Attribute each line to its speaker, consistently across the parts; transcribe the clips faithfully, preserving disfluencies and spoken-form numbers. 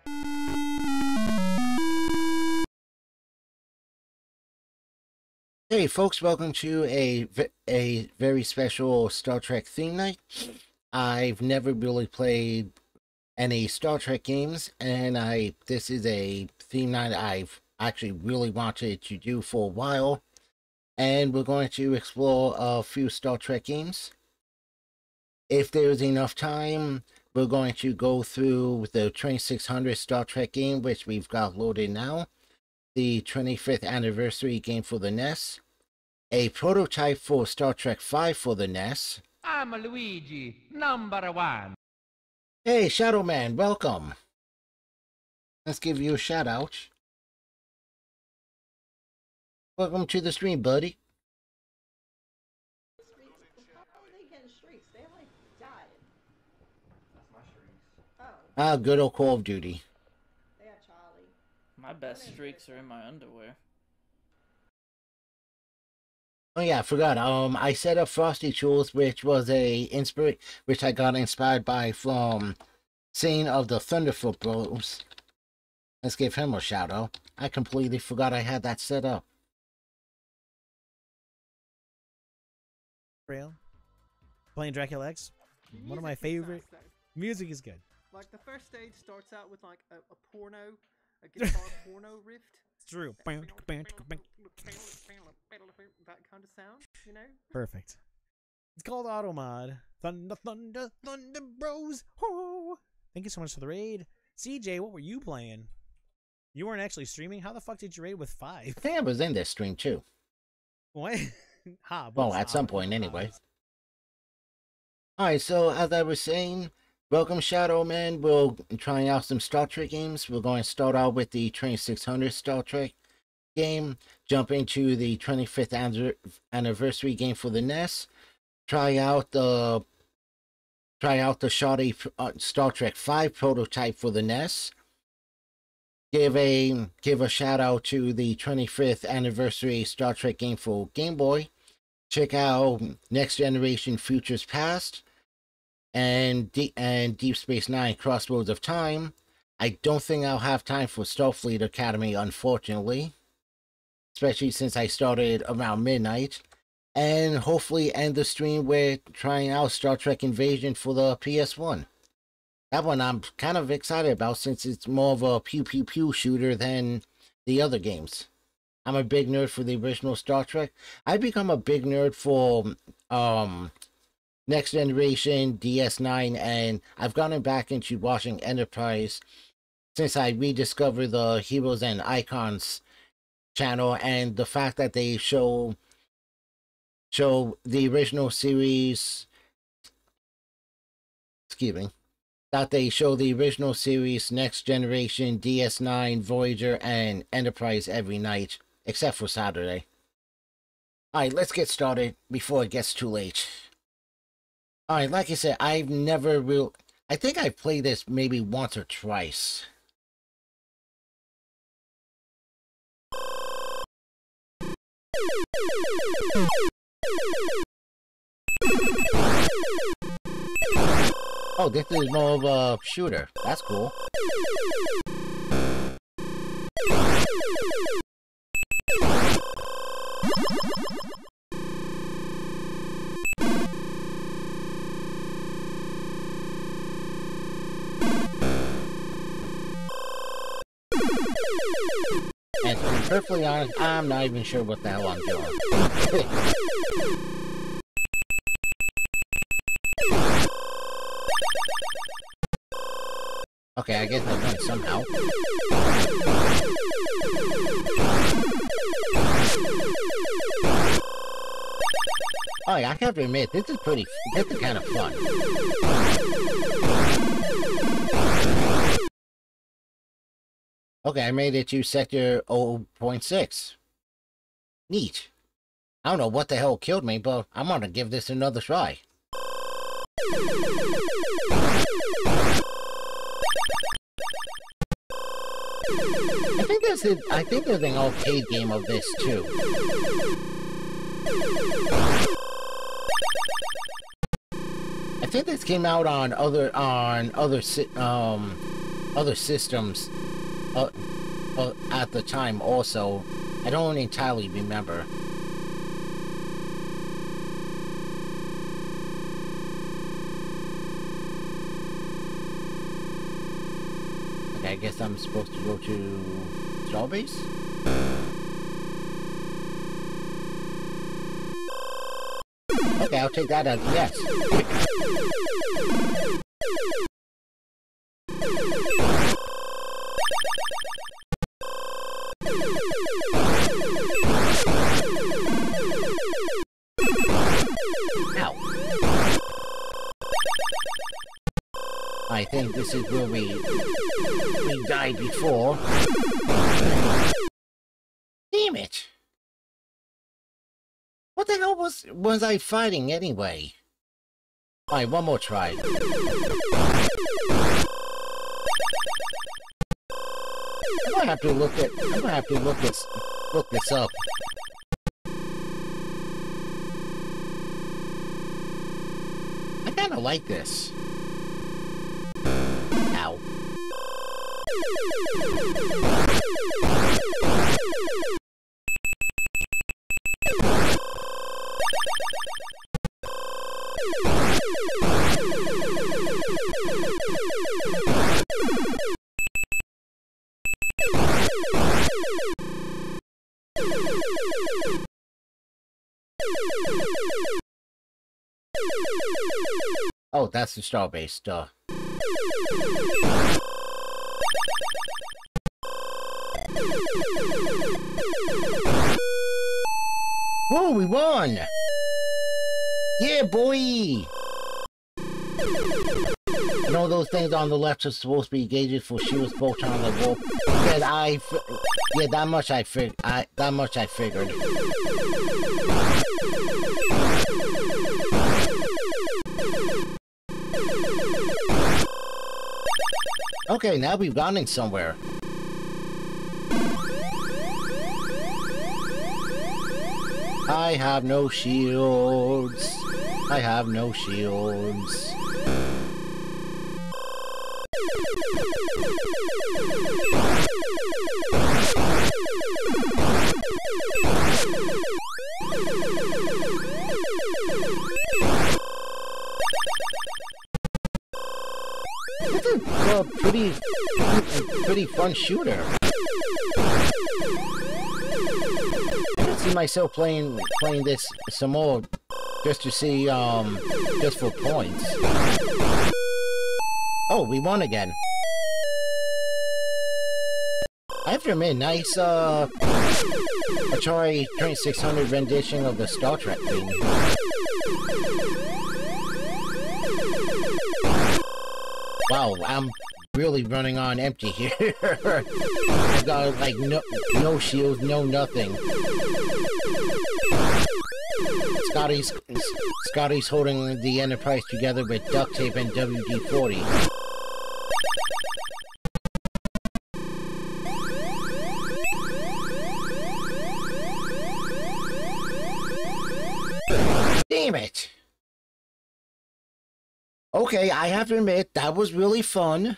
Speaker 1: Hey folks, welcome to a, a very special Star Trek theme night. I've never really played any Star Trek games, and I this is a theme night I've actually really wanted to do for a while. And we're going to explore a few Star Trek games. If there's enough time, we're going to go through the twenty-six hundred Star Trek game, which we've got loaded now. The twenty-fifth anniversary game for the N E S. A prototype for Star Trek five for the N E S.
Speaker 2: I'm Luigi, number one.
Speaker 1: Hey, Shadow Man, welcome. Let's give you a shout out. Welcome to the stream, buddy.
Speaker 3: How are they getting streaks? They like died.
Speaker 4: That's my streaks.
Speaker 3: Oh,
Speaker 1: Ah, good old Call of Duty.
Speaker 3: they got Charlie.
Speaker 5: My best streaks are in my underwear.
Speaker 1: Oh yeah, I forgot. Um, I set up Frosty Tools, which was a inspira- which I got inspired by from seeing of the Thunderfoot Bros. Let's give him a shout out. I completely forgot I had that set up.
Speaker 6: Trail. Playing Dracula X. One of my
Speaker 7: Music is
Speaker 6: favorite.
Speaker 7: nice, though.
Speaker 6: Music is good.
Speaker 7: Like the first stage starts out with like a, a porno, a guitar porno riff.
Speaker 6: It's true.
Speaker 7: That kind of sound, you know?
Speaker 6: Perfect. It's called Automod. Thunder, Thunder, Thunder Bros. Ho! Thank you so much for the raid. C J, what were you playing? You weren't actually streaming? How the fuck did you raid with five?
Speaker 1: I think I was in this stream too.
Speaker 6: What? ha,
Speaker 1: Well, at some point anyway. Alright, so as I was saying, welcome Shadow Man. We're trying out some Star Trek games. We're going to start out with the twenty-six hundred Star Trek game, jump into the twenty-fifth anniversary game for the N E S, try out the try out the shoddy uh, Star Trek five prototype for the N E S, give a give a shout out to the twenty-fifth anniversary Star Trek game for Game Boy, check out Next Generation Futures Past, and D and Deep Space Nine Crossroads of Time. I don't think I'll have time for Starfleet Academy, unfortunately, especially since I started around midnight, and hopefully end the stream with trying out Star Trek Invasion for the P S one. That one I'm kind of excited about since it's more of a pew pew pew shooter than the other games. I'm a big nerd for the original Star Trek. I've become a big nerd for um, Next Generation, D S nine, and I've gotten back into watching Enterprise since I rediscovered the Heroes and Icons channel, and the fact that they show show the original series excuse me that they show the original series, Next Generation, D S nine, Voyager, and Enterprise every night except for Saturday. Alright, let's get started before it gets too late. Alright, like I said, I've never real I think I've played this maybe once or twice. Oh, this is more of a shooter. That's cool. And to be perfectly honest, I'm not even sure what the hell I'm doing. Okay, I guess I went somehow. Oh yeah, I have to admit, this is pretty, this is kind of fun. Okay, I made it to sector zero point six. Neat. I don't know what the hell killed me, but I'm gonna give this another try. I think there's a, I think there's an arcade game of this too. I think this came out on other on other si um other systems uh, uh, at the time also. I don't entirely remember. Okay, I guess I'm supposed to go to Starbase? Okay, I'll take that as a yes. Ow. I think this is where we we died before. Damn it! What the hell was was I fighting anyway? Alright, one more try. I'm gonna have to look at I'm gonna have to look this look this up. I kinda like this. Ow. Oh, that's the Starbase, duh. Whoa, we won! Yeah, boy! And all those things on the left are supposed to be gauges for shields, photon, and warp. Yeah, I, yeah, that much I fig, I, that much I figured. Okay, now we've gotten somewhere. I have no shields. I have no shields. It's a uh, pretty, pretty fun shooter. I can see myself playing playing this some more, just to see, um, just for points. Oh, we won again. I have to admit, nice, uh, Atari twenty-six hundred rendition of the Star Trek theme. Wow, I'm really running on empty here. I got, like, no, no shields, no nothing. Scotty's, Scotty's holding the Enterprise together with duct tape and W D forty. Damn it! Okay, I have to admit, that was really fun.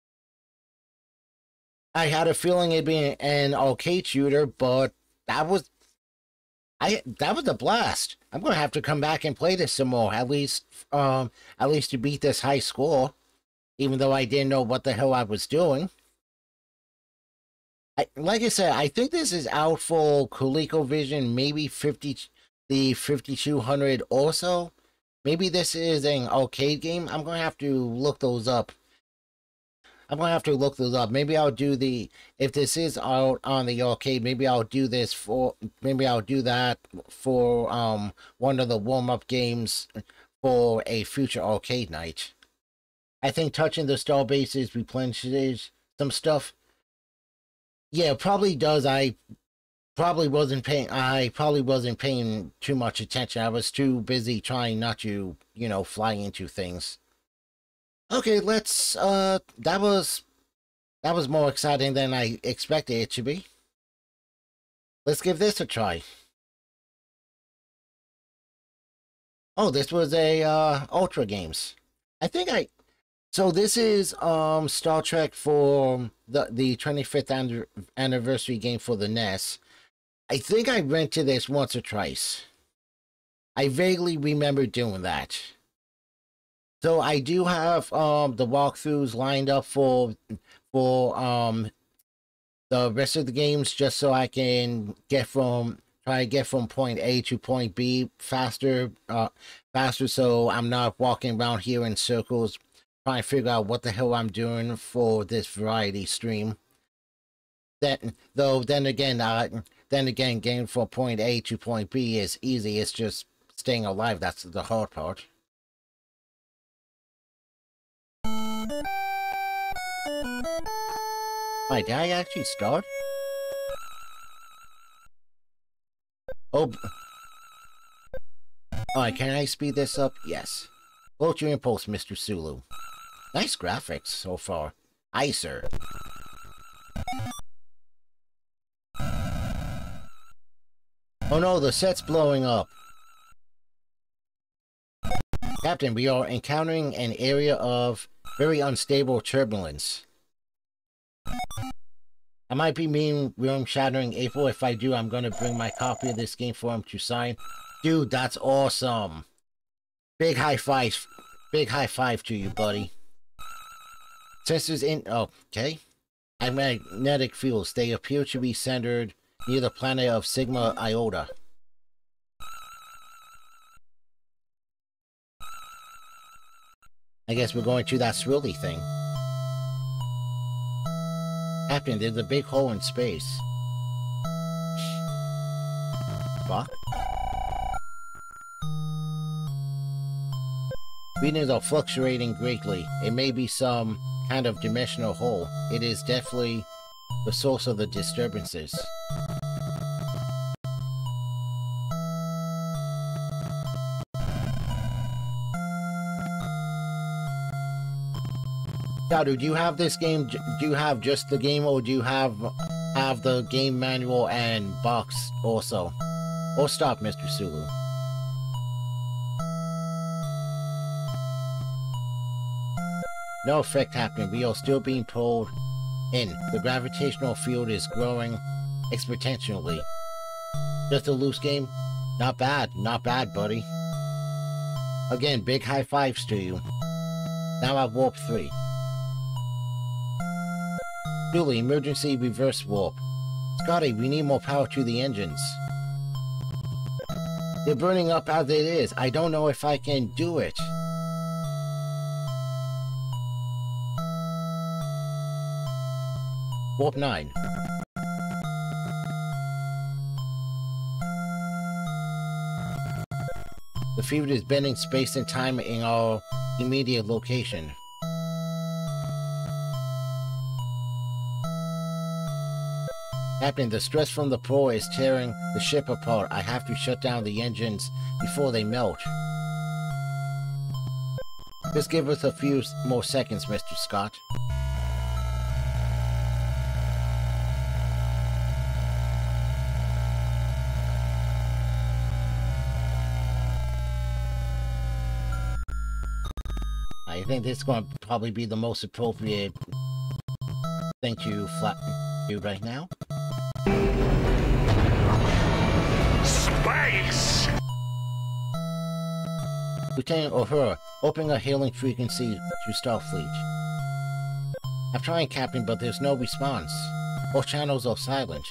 Speaker 1: I had a feeling it'd be an arcade shooter, but that was... I that was a blast. I'm gonna have to come back and play this some more, at least, um, at least to beat this high score. Even though I didn't know what the hell I was doing. I, like I said, I think this is out for ColecoVision, maybe fifty, the fifty-two hundred also. Maybe this is an arcade game. I'm going to have to look those up. I'm going to have to look those up. Maybe I'll do the... If this is out on the arcade, maybe I'll do this for... Maybe I'll do that for um one of the warm-up games for a future arcade night. I think touching the star bases replenishes some stuff. Yeah, it probably does. I... Probably wasn't paying, I probably wasn't paying too much attention. I was too busy trying not to, you know, fly into things. Okay, let's, uh, that was, that was more exciting than I expected it to be. Let's give this a try. Oh, this was a, uh, Ultra Games. I think I, So this is um Star Trek for the the twenty-fifth an anniversary game for the N E S. I think I rented this once or twice. I vaguely remember doing that. So I do have um the walkthroughs lined up for for um the rest of the games, just so I can get from try to get from point A to point B faster, uh, faster. So I'm not walking around here in circles trying to figure out what the hell I'm doing for this variety stream. Then, though, then again, uh, then again, getting from point A to point B is easy. It's just staying alive. That's the hard part. Wait, did I actually start? Oh. Alright, can I speed this up? Yes. Vote your impulse, Mister Sulu. Nice graphics so far. Aye, sir. Oh no, the set's blowing up. Captain, we are encountering an area of very unstable turbulence. I might be mean room shattering April. If I do, I'm gonna bring my copy of this game for him to sign. Dude, that's awesome. Big high five. Big high five to you, buddy. Sensors in... Oh, okay. Magnetic fields. They appear to be centered near the planet of Sigma Iota. I guess we're going to that swirly thing. Captain, there's a big hole in space. Fuck. Readings are fluctuating greatly. It may be some kind of dimensional hole. It is definitely the source of the disturbances. Shadow, do you have this game? Do you have just the game, or do you have have the game manual and box also? Or stop, Mister Sulu. No effect happening. We are still being pulled in. The gravitational field is growing exponentially. Just a loose game? Not bad. Not bad, buddy. Again, big high fives to you. Now at warp three. Julie, emergency reverse warp. Scotty, we need more power to the engines. They're burning up as it is. I don't know if I can do it. Warp nine. The field is bending space and time in our immediate location. Captain, the stress from the pull is tearing the ship apart. I have to shut down the engines before they melt. Just give us a few more seconds, Mister Scott. I think this is going to probably be the most appropriate thing to flat do right now.
Speaker 8: Space!
Speaker 1: Lieutenant O'Hara, opening a hailing frequency to Starfleet. I'm trying, Captain, but there's no response. All channels are silent.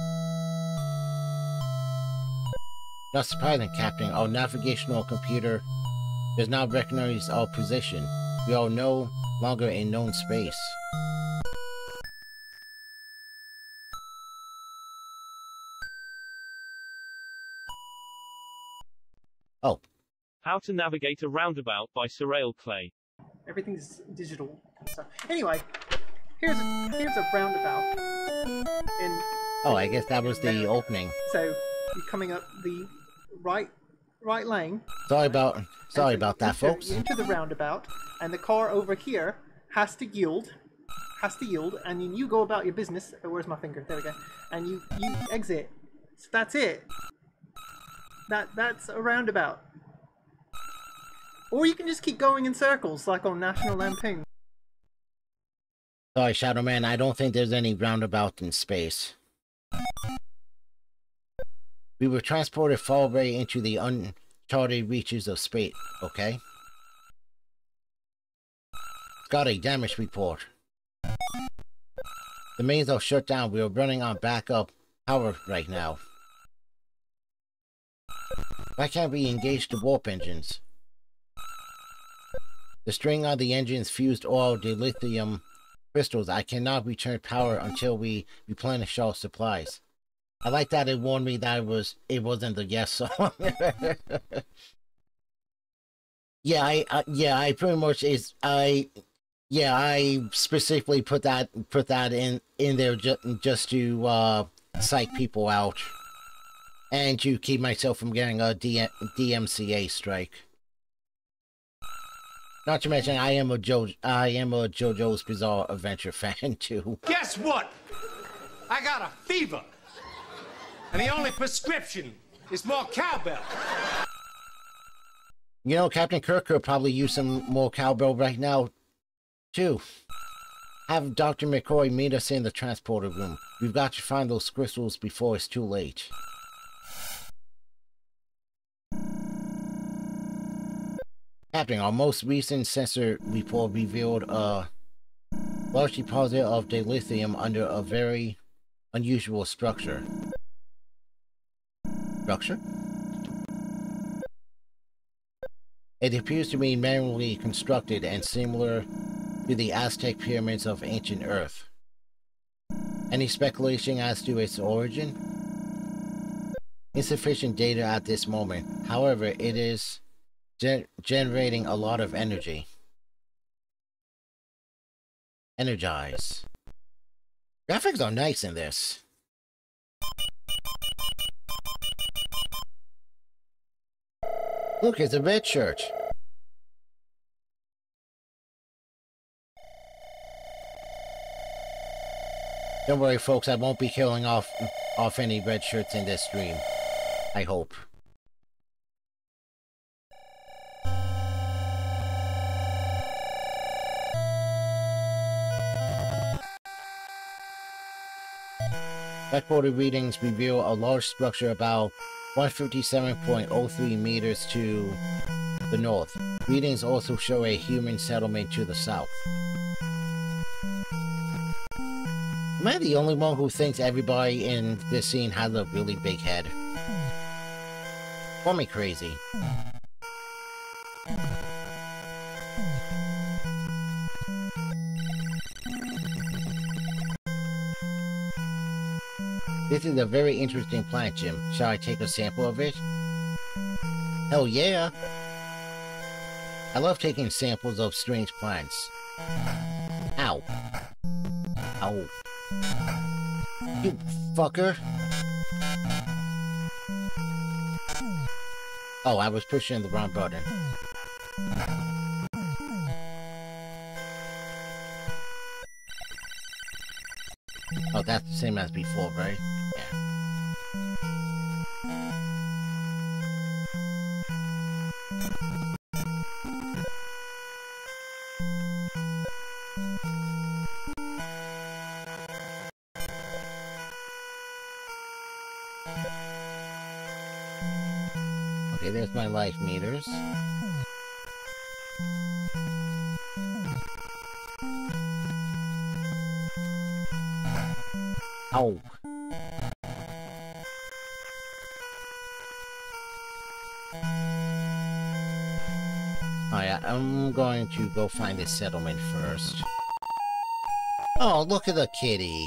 Speaker 1: Not surprising, Captain. Our navigational computer does not recognize our position. We are no longer in known space. Oh.
Speaker 9: How to Navigate a Roundabout by Sorrel Clay.
Speaker 7: Everything's digital and stuff. Anyway, here's a, here's a roundabout. In,
Speaker 1: Oh, I guess that was the opening.
Speaker 7: so you're coming up the right right lane.
Speaker 1: Sorry about sorry
Speaker 7: and
Speaker 1: about that,
Speaker 7: you enter-
Speaker 1: folks.
Speaker 7: You enter the roundabout, and the car over here has to yield, has to yield, and then you go about your business. Oh, where's my finger? There we go. And you you exit. So that's it. That that's a roundabout. Or you can just keep going in circles, like on National Lampoon.
Speaker 1: Sorry, Shadow Man, I don't think there's any roundabout in space. We were transported far away into the uncharted reaches of space, okay? Got a damage report. The mains are shut down. We are running on backup power right now. Why can't we engage the warp engines? The string on the engines fused all the lithium crystals. I cannot return power until we replenish our supplies. I like that it warned me that it was it wasn't the yes song. yeah, I uh, yeah, I pretty much is I yeah, I specifically put that put that in in there just just to uh psych people out and to keep myself from getting a D M C A strike. Not to mention, I am a Jo I am a JoJo's Bizarre Adventure fan too.
Speaker 8: Guess what? I got a fever. And the only prescription is more cowbell.
Speaker 1: You know, Captain Kirk could probably use some more cowbell right now, too. Have Doctor McCoy meet us in the transporter room. We've got to find those crystals before it's too late. Captain, our most recent sensor report revealed a large deposit of dilithium under a very unusual structure. Structure? It appears to be manually constructed and similar to the Aztec pyramids of ancient Earth. Any speculation as to its origin? Insufficient data at this moment. However, it is gen generating a lot of energy. Energize. Graphics are nice in this. Look, it's a red shirt. Don't worry, folks, I won't be killing off off any red shirts in this stream. I hope. Backboarded readings reveal a large structure about one fifty-seven point zero three meters to the north. Readings also show a human settlement to the south. Am I the only one who thinks everybody in this scene has a really big head? Call me crazy. This is a very interesting plant, Jim. Shall I take a sample of it? Hell yeah! I love taking samples of strange plants. Ow. Ow. You fucker! Oh, I was pushing the wrong button. Oh, that's the same as before, right? Yeah. Okay, there's my life meters. Ow. Alright, I'm going to go find this settlement first. Oh, look at the kitty.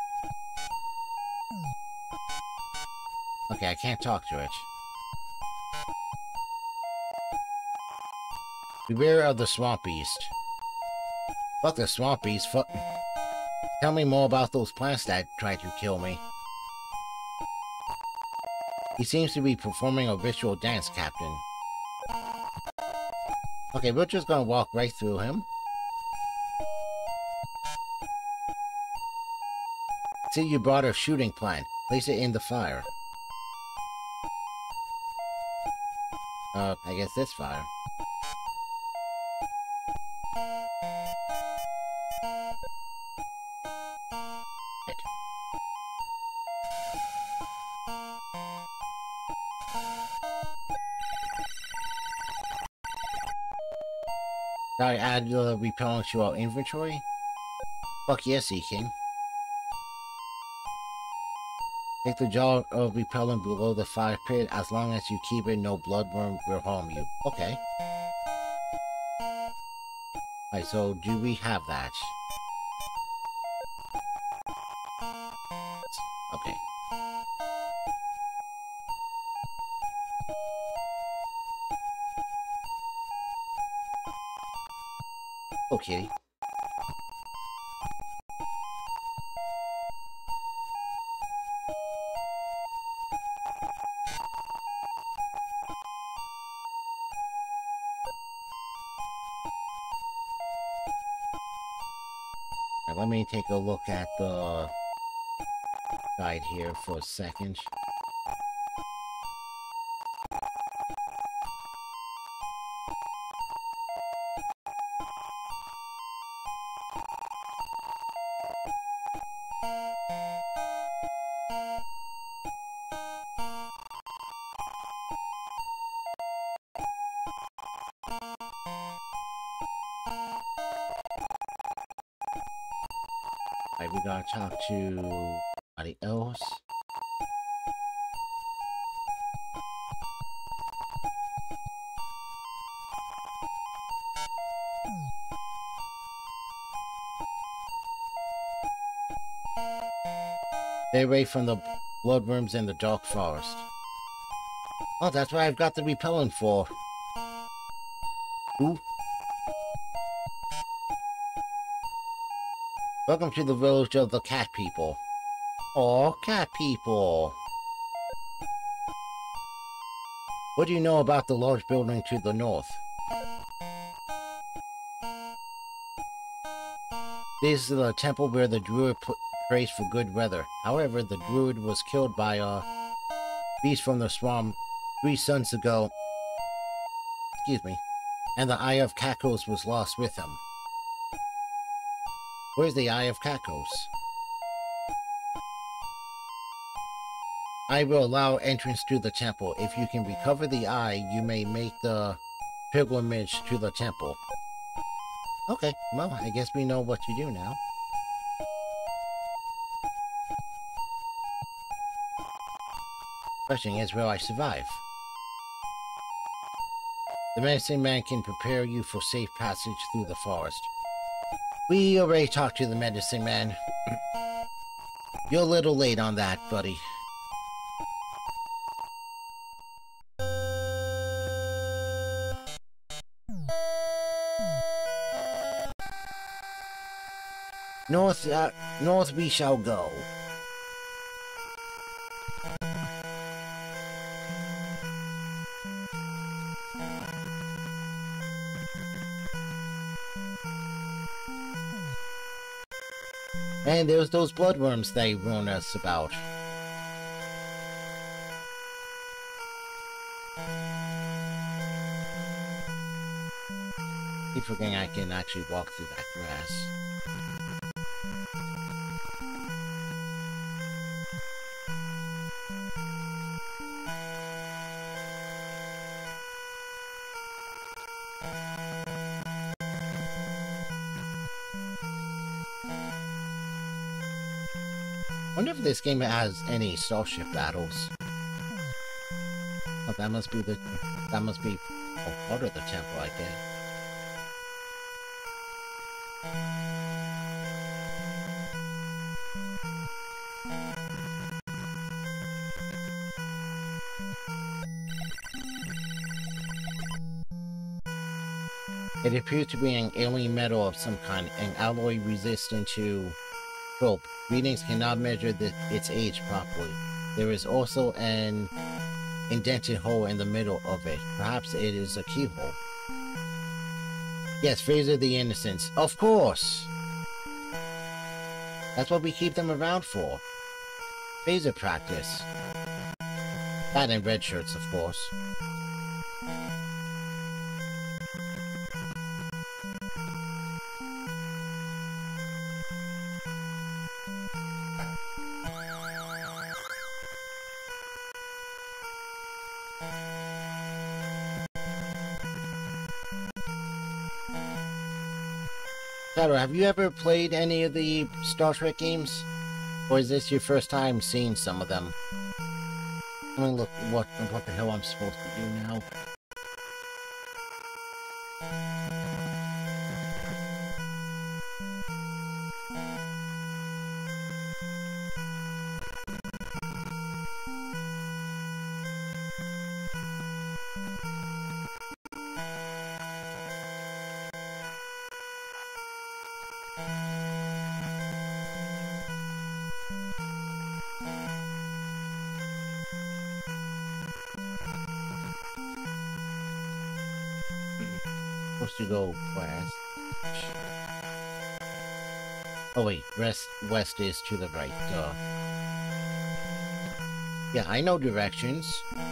Speaker 1: Okay, I can't talk to it. Beware of the swamp beast. Fuck the swamp beast, fuck... Tell me more about those plants that tried to kill me. He seems to be performing a ritual dance, Captain. Okay, we're just gonna walk right through him. See, you brought a shooting plant. Place it in the fire. Uh, I guess this fire. Did I add the repellent to our inventory? Fuck yes, E-King. Take the jar of repellent below the fire pit. As long as you keep it, no bloodworm will harm you. Okay. Alright, so do we have that? Okay. Okay. Now, let me take a look at the guide here for a second. Alright, we gotta talk to somebody else. Stay away from the bloodworms in the dark forest. Oh, that's what I've got the repellent for. Ooh. Welcome to the village of the cat people. Aw, cat people. What do you know about the large building to the north? This is the temple where the druid prays for good weather. However, the druid was killed by a beast from the swamp three suns ago. Excuse me. And the Eye of Kakos was lost with him. Where's the Eye of Kakos? I will allow entrance to the temple. If you can recover the eye, you may make the pilgrimage to the temple. Okay, well, I guess we know what to do now. Question is, will I survive? The medicine man can prepare you for safe passage through the forest. We already talked to the medicine man. You're a little late on that, buddy. North, uh, north we shall go. And there's those bloodworms they warned us about. Keep forgetting I can actually walk through that grass. I wonder if this game has any starship battles. Oh, that must be the... That must be a part of the temple, I guess. It appears to be an alien metal of some kind, an alloy resistant to probe. Readings cannot measure the, its age properly. There is also an indented hole in the middle of it. Perhaps it is a keyhole. Yes, Fraser the Innocents. Of course! That's what we keep them around for. Phaser practice. That and red shirts, of course. Shadow, have you ever played any of the Star Trek games? Or is this your first time seeing some of them? Let me look what what the hell I'm supposed to do now. Supposed to go west. Oh wait, west west is to the right. Duh. Yeah, I know directions.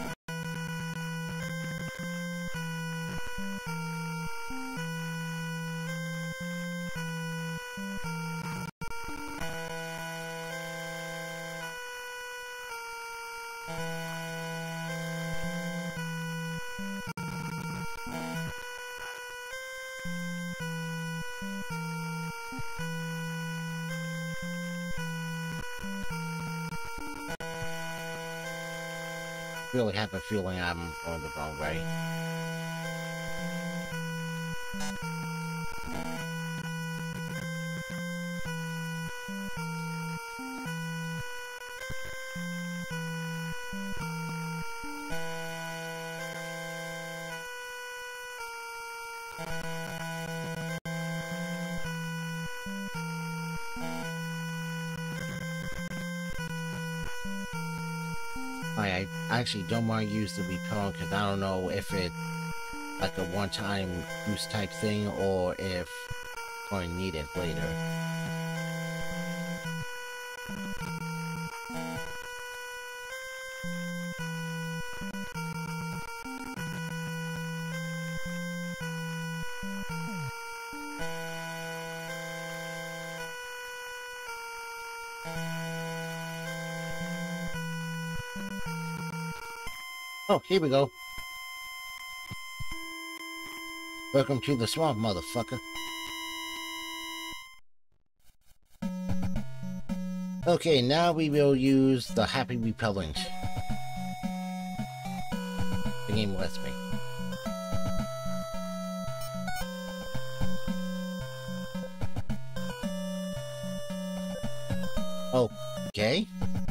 Speaker 1: Really have a feeling I'm going the wrong way. I actually don't want to use the repel because I don't know if it's like a one-time use type thing or if I'm going to need it later. Oh, here we go. Welcome to the swamp, motherfucker. Okay, now we will use the happy repellent. The game lets me. Okay.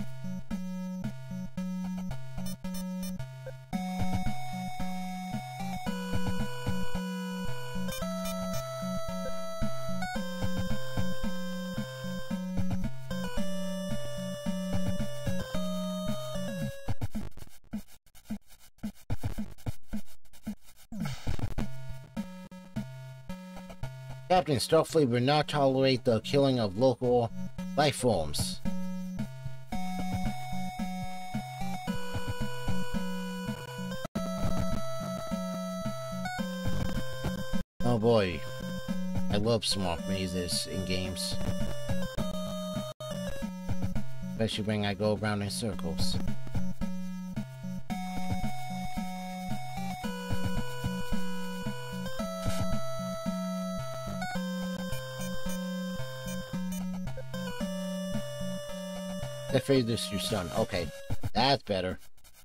Speaker 1: Captain Starfleet will not tolerate the killing of local life forms. Oh boy, I love swamp mazes in games. Especially when I go around in circles. That fades your son. Okay, that's better.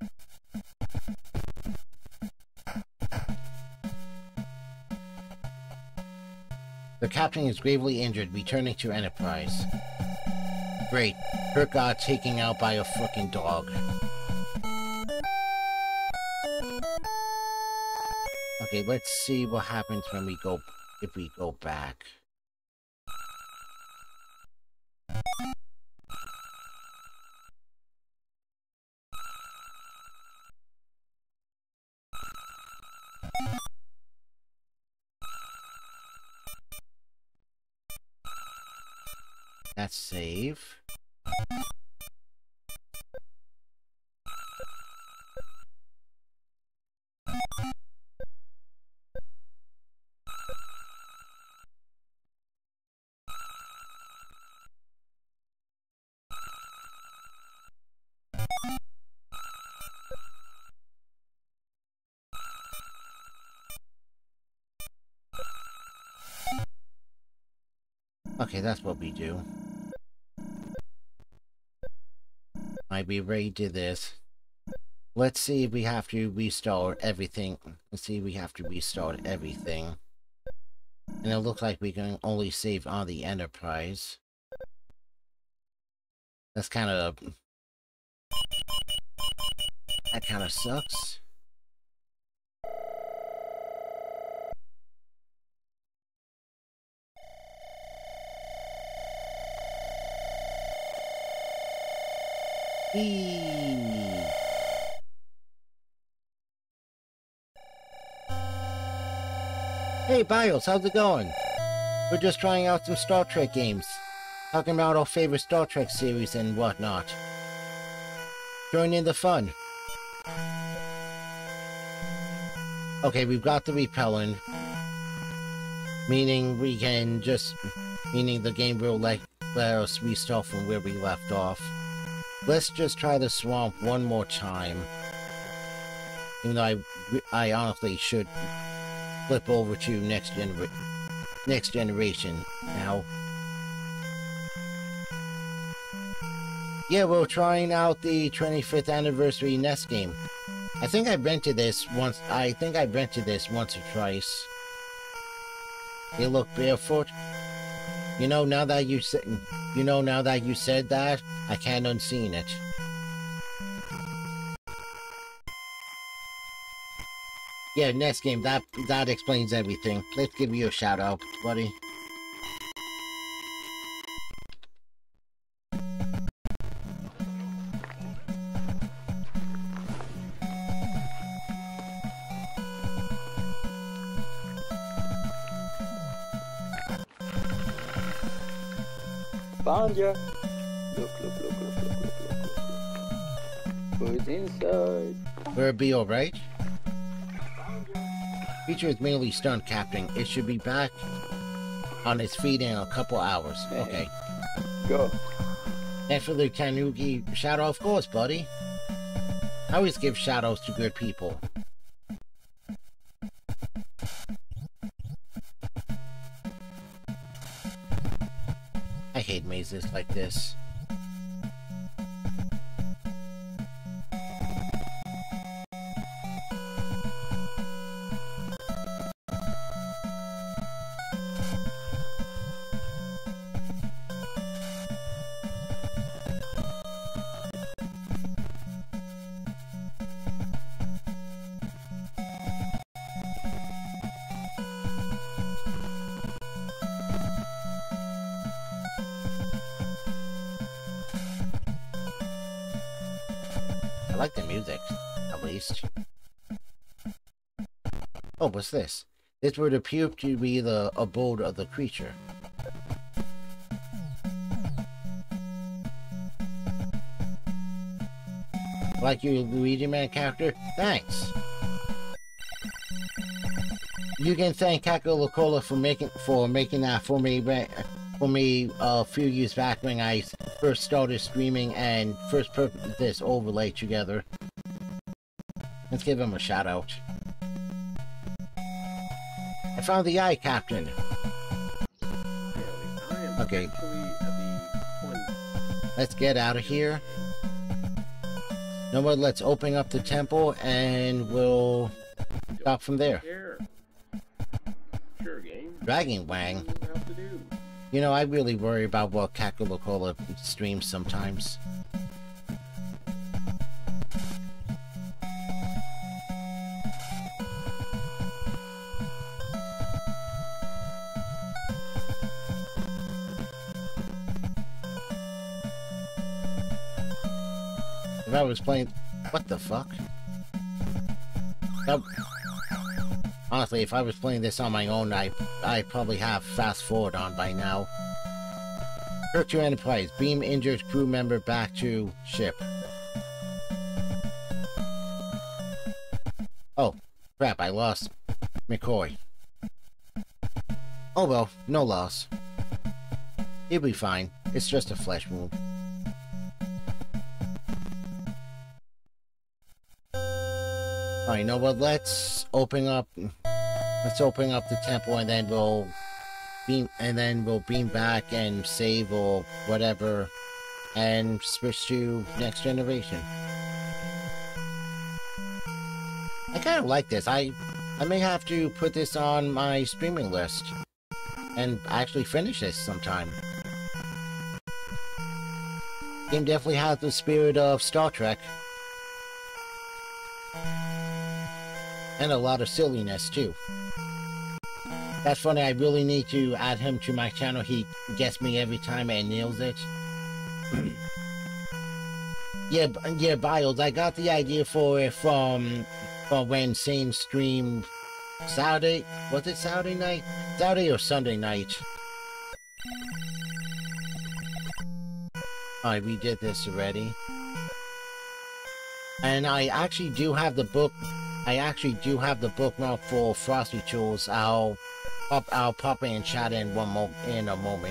Speaker 1: The captain is gravely injured, returning to Enterprise. Great. Kirk got taken out by a fucking dog. Okay, let's see what happens when we go, if we go back. That's save. Okay, that's what we do. Might be ready to this. Let's see if we have to restart everything. Let's see if we have to restart everything. And it looks like we can only save on the Enterprise. That's kind of... That kind of sucks. Eee. Hey Bios, how's it going? We're just trying out some Star Trek games. Talking about our favorite Star Trek series and whatnot. Join in the fun. Okay, we've got the repellent. Meaning we can just... Meaning the game will let, let us restart from where we left off. Let's just try the swamp one more time. Even though I, I honestly should flip over to next gener next generation now. Yeah, we're trying out the twenty-fifth anniversary N E S game. I think I rented this once. I think I rented this once or twice. You look barefoot. You know, now that you said, you know, now that you said that, I can't unseen it. Yeah, next game, that that explains everything. Let's give you a shout out, buddy.
Speaker 10: Found ya. Look, look, look, look, look, look, look, look. Who's inside?
Speaker 1: Will it be alright? Feature is mainly stunt captain. It should be back on its feet in a couple hours.
Speaker 10: Hey.
Speaker 1: Okay.
Speaker 10: Go.
Speaker 1: Thanks for the Tanuki shout out, of course, buddy. I always give shout outs to good people. I hate mazes like this. I like the music, at least. Oh, what's this? This would appear to be the abode of the creature. Like your Luigi Man character? Thanks! You can thank Kako Lacola for making for making that for me for me a few years back when I first started streaming and first put this overlay together. Let's give him a shout out. I found the eye captain. Okay. Let's get out of here. No more, let's open up the temple and we'll stop from there.
Speaker 10: Sure, game.
Speaker 1: Dragon Wang. You know, I really worry about what Kakulacola streams sometimes. If I was playing... What the fuck? That... Honestly, if I was playing this on my own, I I probably have fast forward on by now. Hurt your Enterprise. Beam injured crew member back to ship. Oh, crap, I lost McCoy. Oh well, no loss. He'll be fine. It's just a flesh wound. Alright, you know what? Let's open up. Let's open up the temple and then we'll beam, and then we'll beam back and save or whatever, and switch to next generation. I kind of like this. I I may have to put this on my streaming list and actually finish this sometime. Game definitely has the spirit of Star Trek. And a lot of silliness, too. That's funny, I really need to add him to my channel. He gets me every time and nails it. yeah, yeah, Biles, I got the idea for it from, from when Sane streamed Saturday. Was it Saturday night? Saturday or Sunday night? Alright, we did this already. And I actually do have the book. I actually do have the bookmark for Frosty Tools. I'll pop. I'll pop in and chat in one mo in a moment.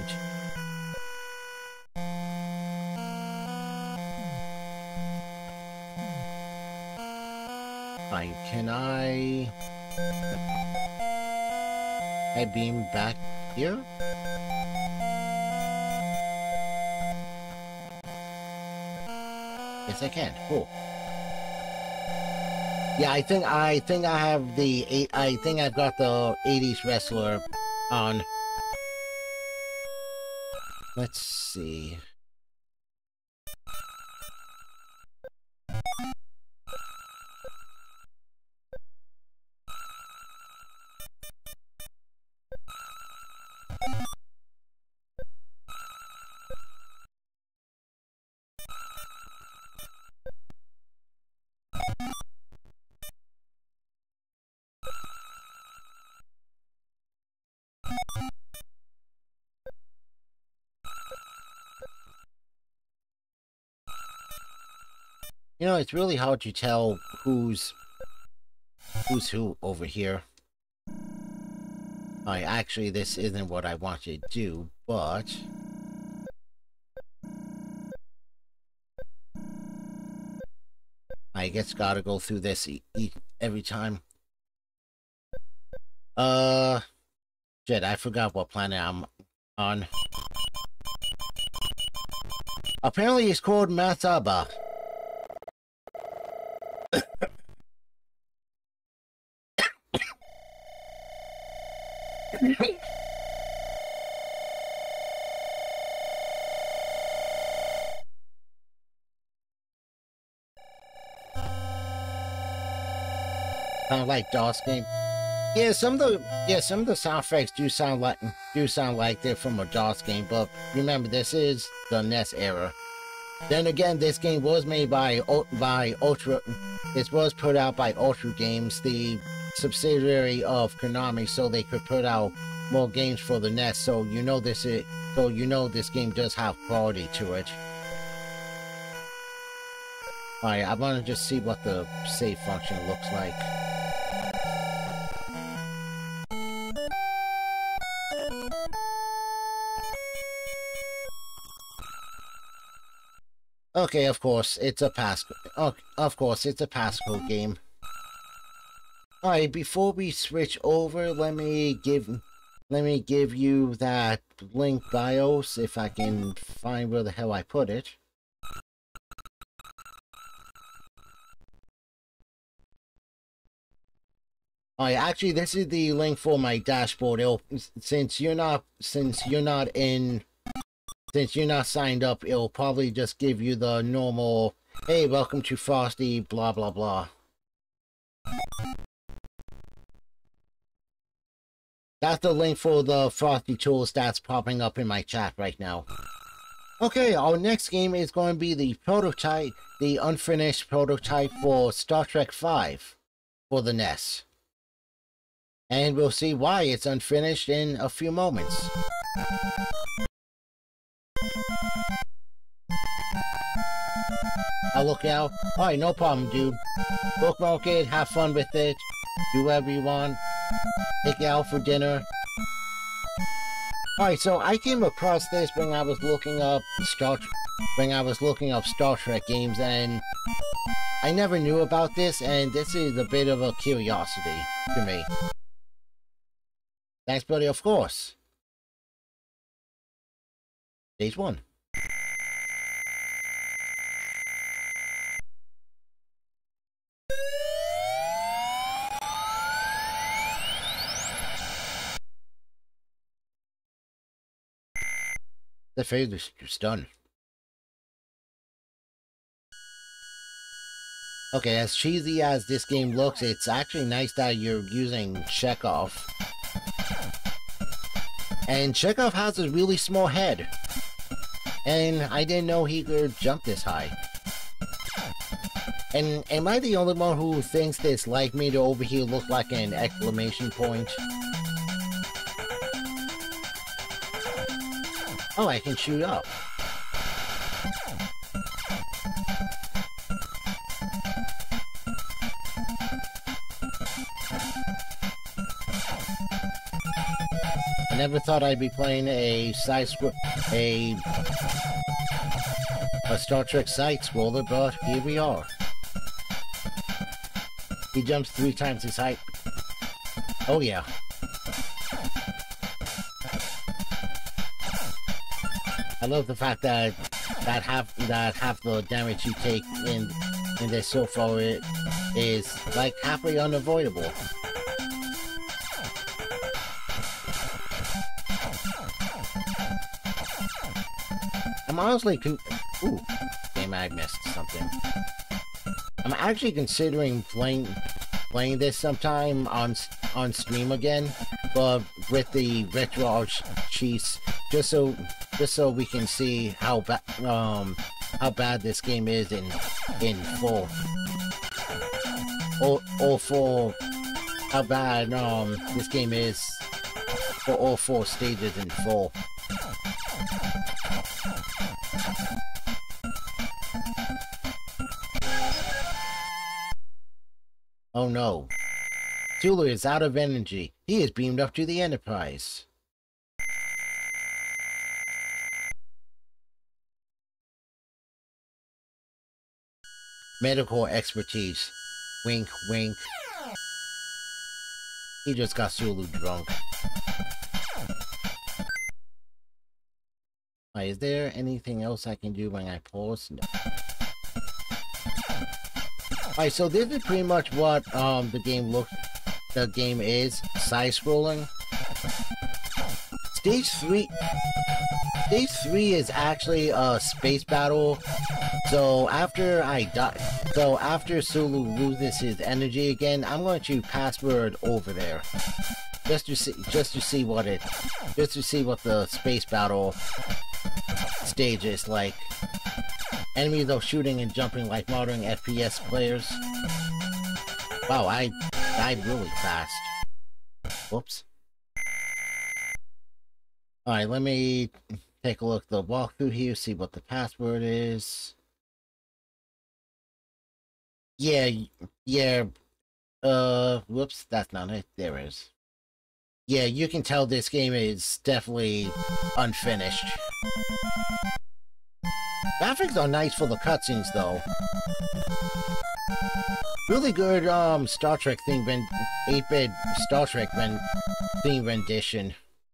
Speaker 1: Fine. Can I? I beam back here. Yes, I can. Cool. Yeah, I think I think I have the eight. I think I've got the eighties wrestler on. Let's see. You know, it's really hard to tell who's who's who over here. I actually, this isn't what I want to do, but I guess gotta go through this e e every time. Uh, shit, I forgot what planet I'm on. Apparently, it's called Mataba. Sound like DOS game. Yeah, some of the yeah some of the sound effects do sound like do sound like they're from a DOS game, but remember this is the N E S era. Then again, this game was made by by Ultra. It was put out by Ultra Games, the subsidiary of Konami, so they could put out more games for the N E S. So you know this is so you know this game does have quality to it. Alright, I want to just see what the save function looks like. Okay, of course, it's a pass. Oh, of course, it's a passcode game. Alright, before we switch over, let me give let me give you that link BIOS if I can find where the hell I put it. Alright, actually, this is the link for my dashboard. It'll, since you're not since you're not in. Since you're not signed up, it'll probably just give you the normal, hey, welcome to Frosty, blah, blah, blah. That's the link for the Frosty tools that's popping up in my chat right now. Okay, our next game is going to be the prototype, the unfinished prototype for Star Trek five for the N E S. And we'll see why it's unfinished in a few moments. I'll look out. Alright, no problem, dude. Bookmark it, have fun with it, do whatever you want, take it out for dinner. Alright, so I came across this when I was looking up Star when I was looking up Star Trek games, and I never knew about this, and this is a bit of a curiosity to me. Thanks, buddy, of course. Stage one. The phase is just done. Okay, as cheesy as this game looks, it's actually nice that you're using Chekhov. And Chekhov has a really small head. And I didn't know he could jump this high. And am I the only one who thinks this like meter over here look like an exclamation point? Oh, I can shoot up. I never thought I'd be playing a side scroll, a a Star Trek side scroller, but here we are. He jumps three times his height. Oh yeah. I love the fact that that half that half the damage you take in in this so far it is like halfway unavoidable. I'm honestly con- ooh, damn, I missed something. I'm actually considering playing playing this sometime on on stream again, but with the retroarch cheats, just so just so we can see how bad um how bad this game is in in full. All all four how bad um this game is for all four stages in full. Oh no. Tula is out of energy. He is beamed up to the Enterprise. Medical expertise. Wink, wink. He just got Sulu drunk. Right, is there anything else I can do when I pause? No. Alright, so this is pretty much what um the game looks the game is, side scrolling. Stage three Stage three is actually a space battle. So after I die so after Sulu loses his energy again, I'm going to password over there. Just to see just to see what it just to see what the space battle stage is like. Enemies are shooting and jumping like modern F P S players. Wow, I died really fast. Whoops. Alright, let me take a look at the walkthrough here, see what the password is. Yeah, yeah, uh, whoops, that's not it. There it is. Yeah, you can tell this game is definitely unfinished. Graphics are nice for the cutscenes, though. Really good, um, Star Trek theme, eight bit Star Trek theme rendition.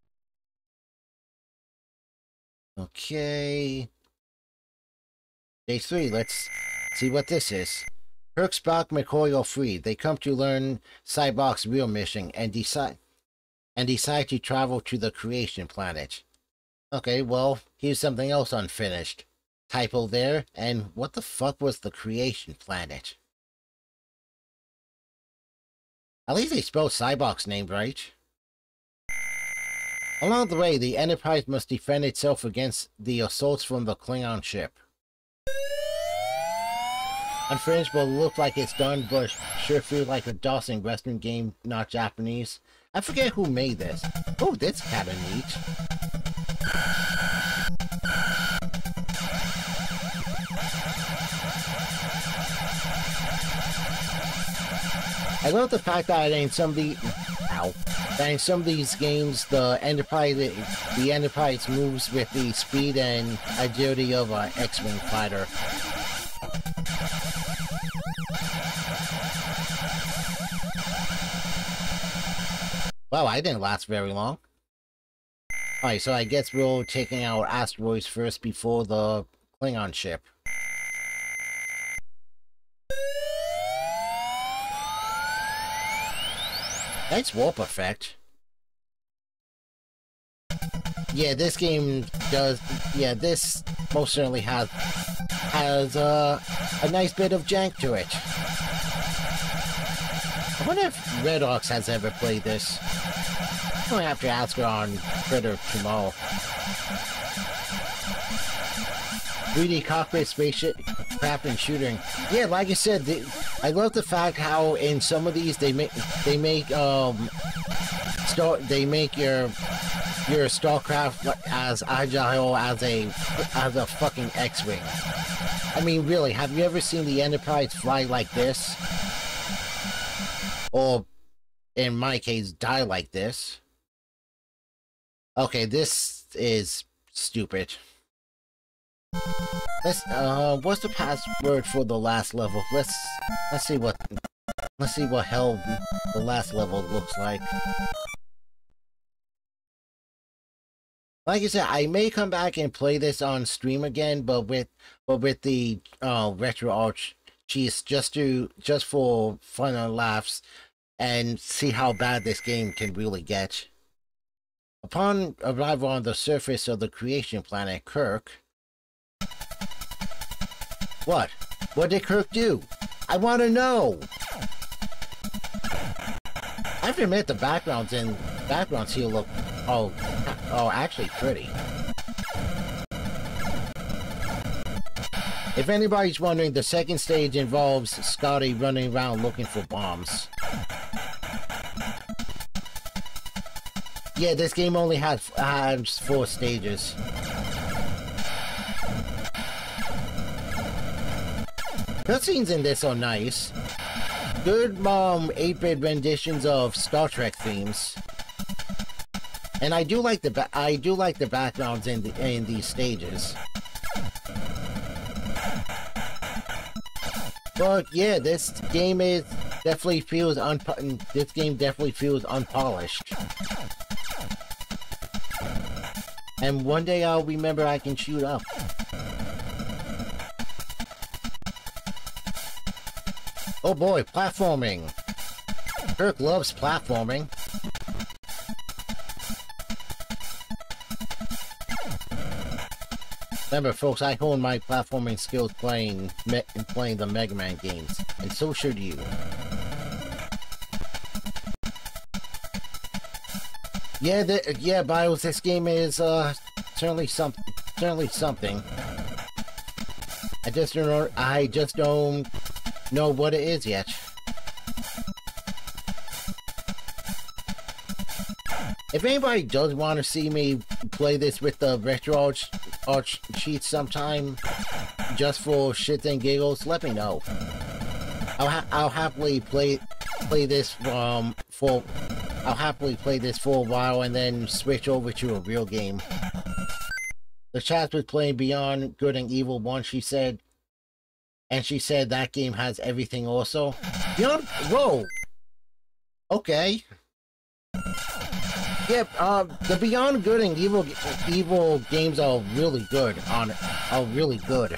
Speaker 1: Okay. Day three, let's see what this is. Kirk, Spock, McCoy are free. They come to learn Cybok's real mission and decide and decide to travel to the creation planet. Okay, well, here's something else unfinished. Typo there, and what the fuck was the creation planet? At least they spelled Cybok's name right. Along the way, the Enterprise must defend itself against the assaults from the Klingon ship. Unfinished, but look like it's done, but sure feels like a Dawson Western game, not Japanese. I forget who made this. Oh, that's kinda neat. I love the fact that in some of the, ow, that in some of these games, the Enterprise, the, the Enterprise moves with the speed and agility of an X-wing fighter. Wow, I didn't last very long. Alright, so I guess we're taking out asteroids first before the Klingon ship. Nice warp effect. Yeah, this game does... Yeah, this most certainly has... has uh, a nice bit of jank to it. I wonder if retroarch has ever played this. I'm gonna have to ask her on Twitter tomorrow. three D cockpit, spaceship, craft, and shooting. Yeah, like I said, the, I love the fact how in some of these they make they make um start they make your your Starcraft as agile as a as a fucking X-wing. I mean, really, have you ever seen the Enterprise fly like this? Or, in my case, die like this? Okay, this is stupid. Let's, uh, what's the password for the last level? Let's, let's see what, let's see what hell the last level looks like. Like I said, I may come back and play this on stream again, but with, but with the, uh, retroarch cheese, just to, just for fun and laughs, and see how bad this game can really get. Upon arrival on the surface of the creation planet, Kirk... What? What did Kirk do? I want to know! I have to admit the backgrounds in backgrounds here look oh oh actually pretty. If anybody's wondering, the second stage involves Scotty running around looking for bombs. Yeah, this game only has has four stages. Cutscenes in this are nice. Good um eight bit renditions of Star Trek themes. And I do like the ba I do like the backgrounds in the in these stages. But yeah, this game is definitely feels un this game definitely feels unpolished. And one day I'll remember I can shoot up. Oh boy, platforming! Kirk loves platforming. Remember folks, I honed my platforming skills playing me playing the Mega Man games, and so should you. Yeah, the, yeah, Bios, this game is uh certainly some certainly something. I just don't know, I just don't know what it is yet. If anybody does want to see me play this with the retroarch arch cheats sometime, just for shits and giggles, let me know. I'll ha I'll happily play play this um for I'll happily play this for a while and then switch over to a real game. The chat was playing Beyond Good and Evil one, she said. And she said that game has everything also. Beyond... Whoa! Okay. Yep, yeah, uh, the Beyond Good and Evil Evil games are really good on... are really good.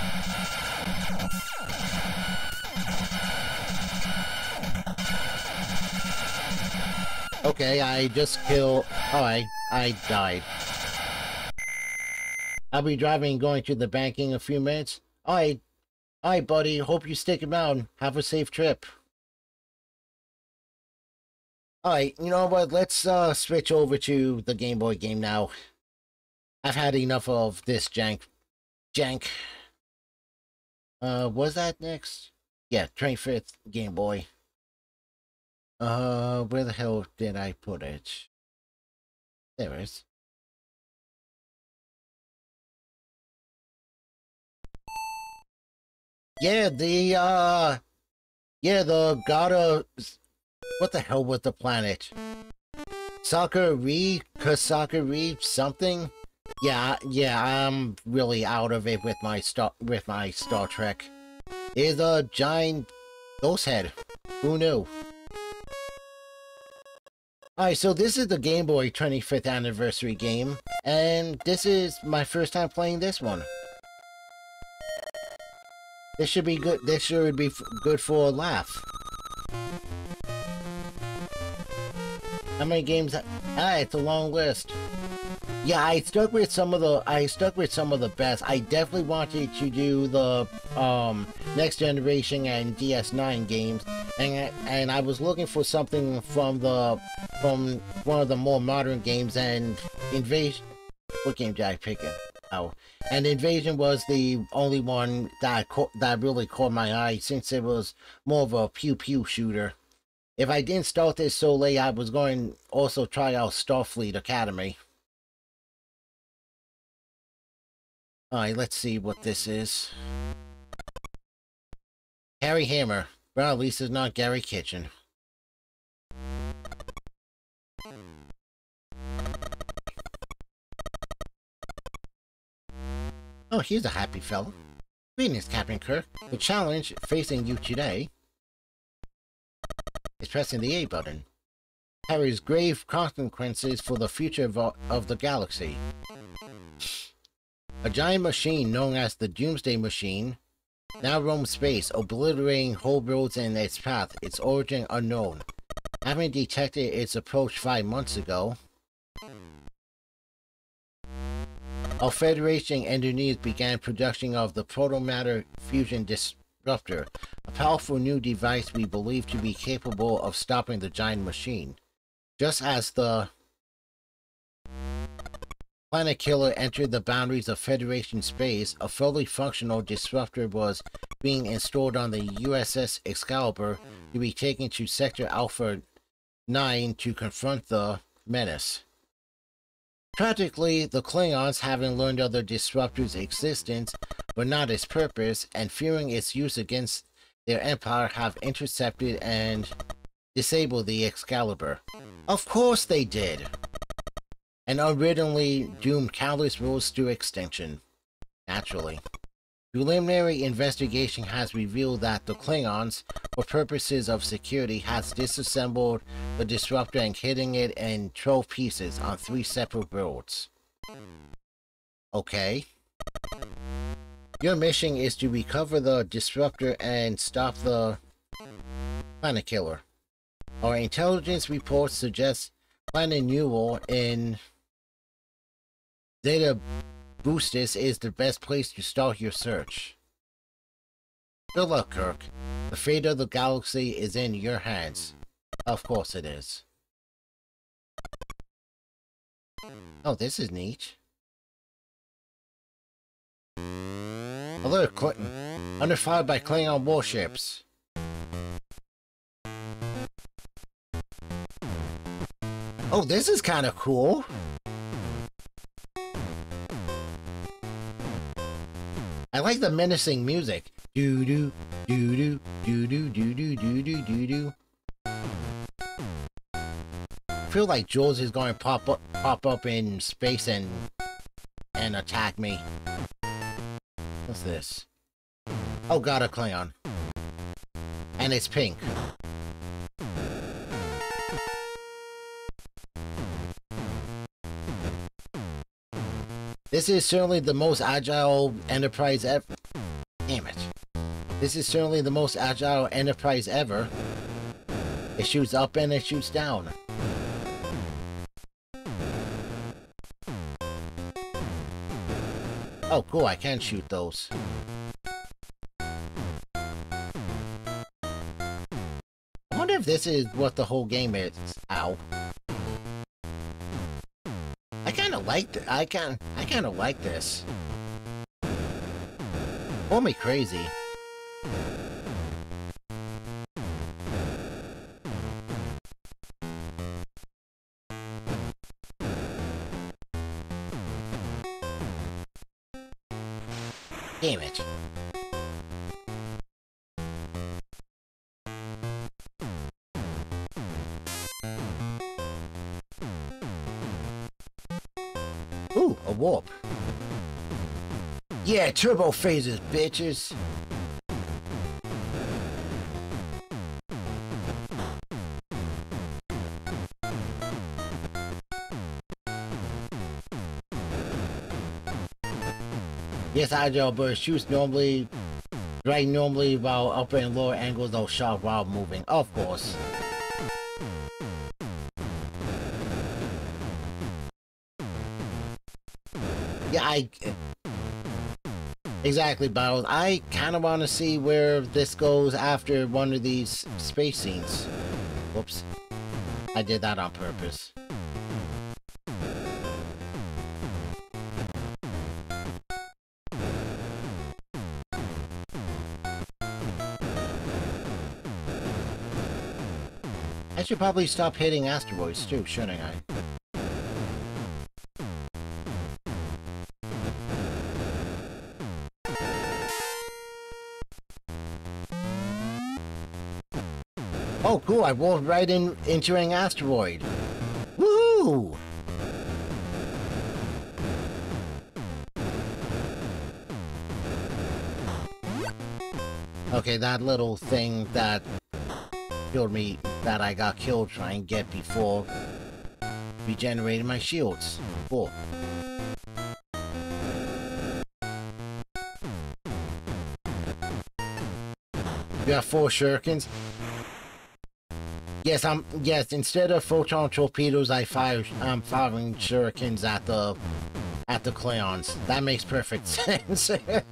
Speaker 1: Okay, I just killed... Alright, I died. I'll be driving and going to the bank in a few minutes. Alright. Alright, buddy. Hope you stick around. Have a safe trip. Alright, you know what? Let's uh, switch over to the Game Boy game now. I've had enough of this jank. Jank. Uh, was that next? Yeah, twenty-fifth Game Boy. Uh, where the hell did I put it? There it is. Yeah, the, uh... Yeah, the god of... What the hell was the planet? Sakari? Kasakari? Something? Yeah, yeah, I'm really out of it with my Star... with my Star Trek. Is a giant ghost head. Who knew? Alright, so this is the Game Boy twenty-fifth anniversary game, and this is my first time playing this one. This should be good. This should be f good for a laugh. How many games? Ah, it's a long list. Yeah, I stuck with some of the. I stuck with some of the best. I definitely wanted to do the um, Next Generation and D S nine games, and and I was looking for something from the from one of the more modern games. And Invasion. What game did I pick it? Oh, and Invasion was the only one that caught, that really caught my eye, since it was more of a pew pew shooter. If I didn't start this so late, I was going to also try out Starfleet Academy. Alright, let's see what this is. Harry Hammer. Well, at least it's not Gary Kitchen. Oh, here's a happy fellow. Greetings, Captain Kirk. The challenge facing you today is pressing the A button. Carries grave consequences for the future of, of the galaxy. A giant machine known as the Doomsday Machine now roams space, obliterating whole roads in its path, its origin unknown. Having detected its approach five months ago, our Federation engineers began production of the Proto-Matter Fusion Disruptor, a powerful new device we believe to be capable of stopping the giant machine. Just as the Planet Killer entered the boundaries of Federation space, a fully functional disruptor was being installed on the U S S Excalibur to be taken to Sector Alpha nine to confront the menace. Tragically, the Klingons, having learned of the disruptor's existence, but not its purpose, and fearing its use against their empire, have intercepted and disabled the Excalibur. Of course they did! And unwittingly doomed countless worlds to extinction. Naturally. Preliminary investigation has revealed that the Klingons, for purposes of security, has disassembled the disruptor and hidden it in twelve pieces on three separate worlds. Okay. Your mission is to recover the disruptor and stop the Planet Killer. Our intelligence reports suggest Planet Newell in Zeta Boostis is the best place to start your search. Good luck, Kirk. The fate of the galaxy is in your hands. Of course it is. Oh, this is neat. Alert, Clinton. Under fire by Klingon warships. Oh, this is kind of cool. I like the menacing music. Doo doo doo doo doo doo doo doo doo doo doo doo. I feel like Jules is going to pop up, pop up in space and and attack me. What's this? Oh god, a Klingon. And it's pink. This is certainly the most agile Enterprise ever. Damn it. This is certainly the most agile Enterprise ever. It shoots up and it shoots down. Oh, cool, I can shoot those. I wonder if this is what the whole game is. Ow. I kinda like th- I can I kinda like this. Call me crazy. Damn it. Ooh, a warp. Yeah, turbo phases, bitches. Yes, agile burst shoots normally, right normally while upper and lower angles are sharp while moving. Of course. Yeah, I... Exactly, Battles. I kind of want to see where this goes after one of these space scenes. Whoops. I did that on purpose. I should probably stop hitting asteroids too, shouldn't I? Oh, cool, I walked right in into an asteroid. Woohoo! Okay, that little thing that killed me, that I got killed trying to get before regenerating my shields. Cool. You have four shurikens? Yes, I'm. Yes, instead of photon torpedoes, I fire. I'm firing shurikens at the at the Clayons. That makes perfect sense.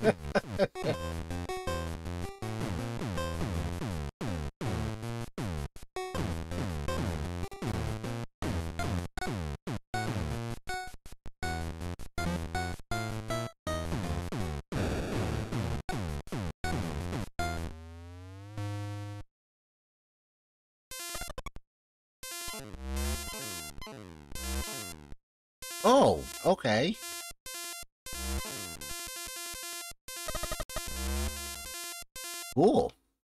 Speaker 1: Oh, okay. Cool.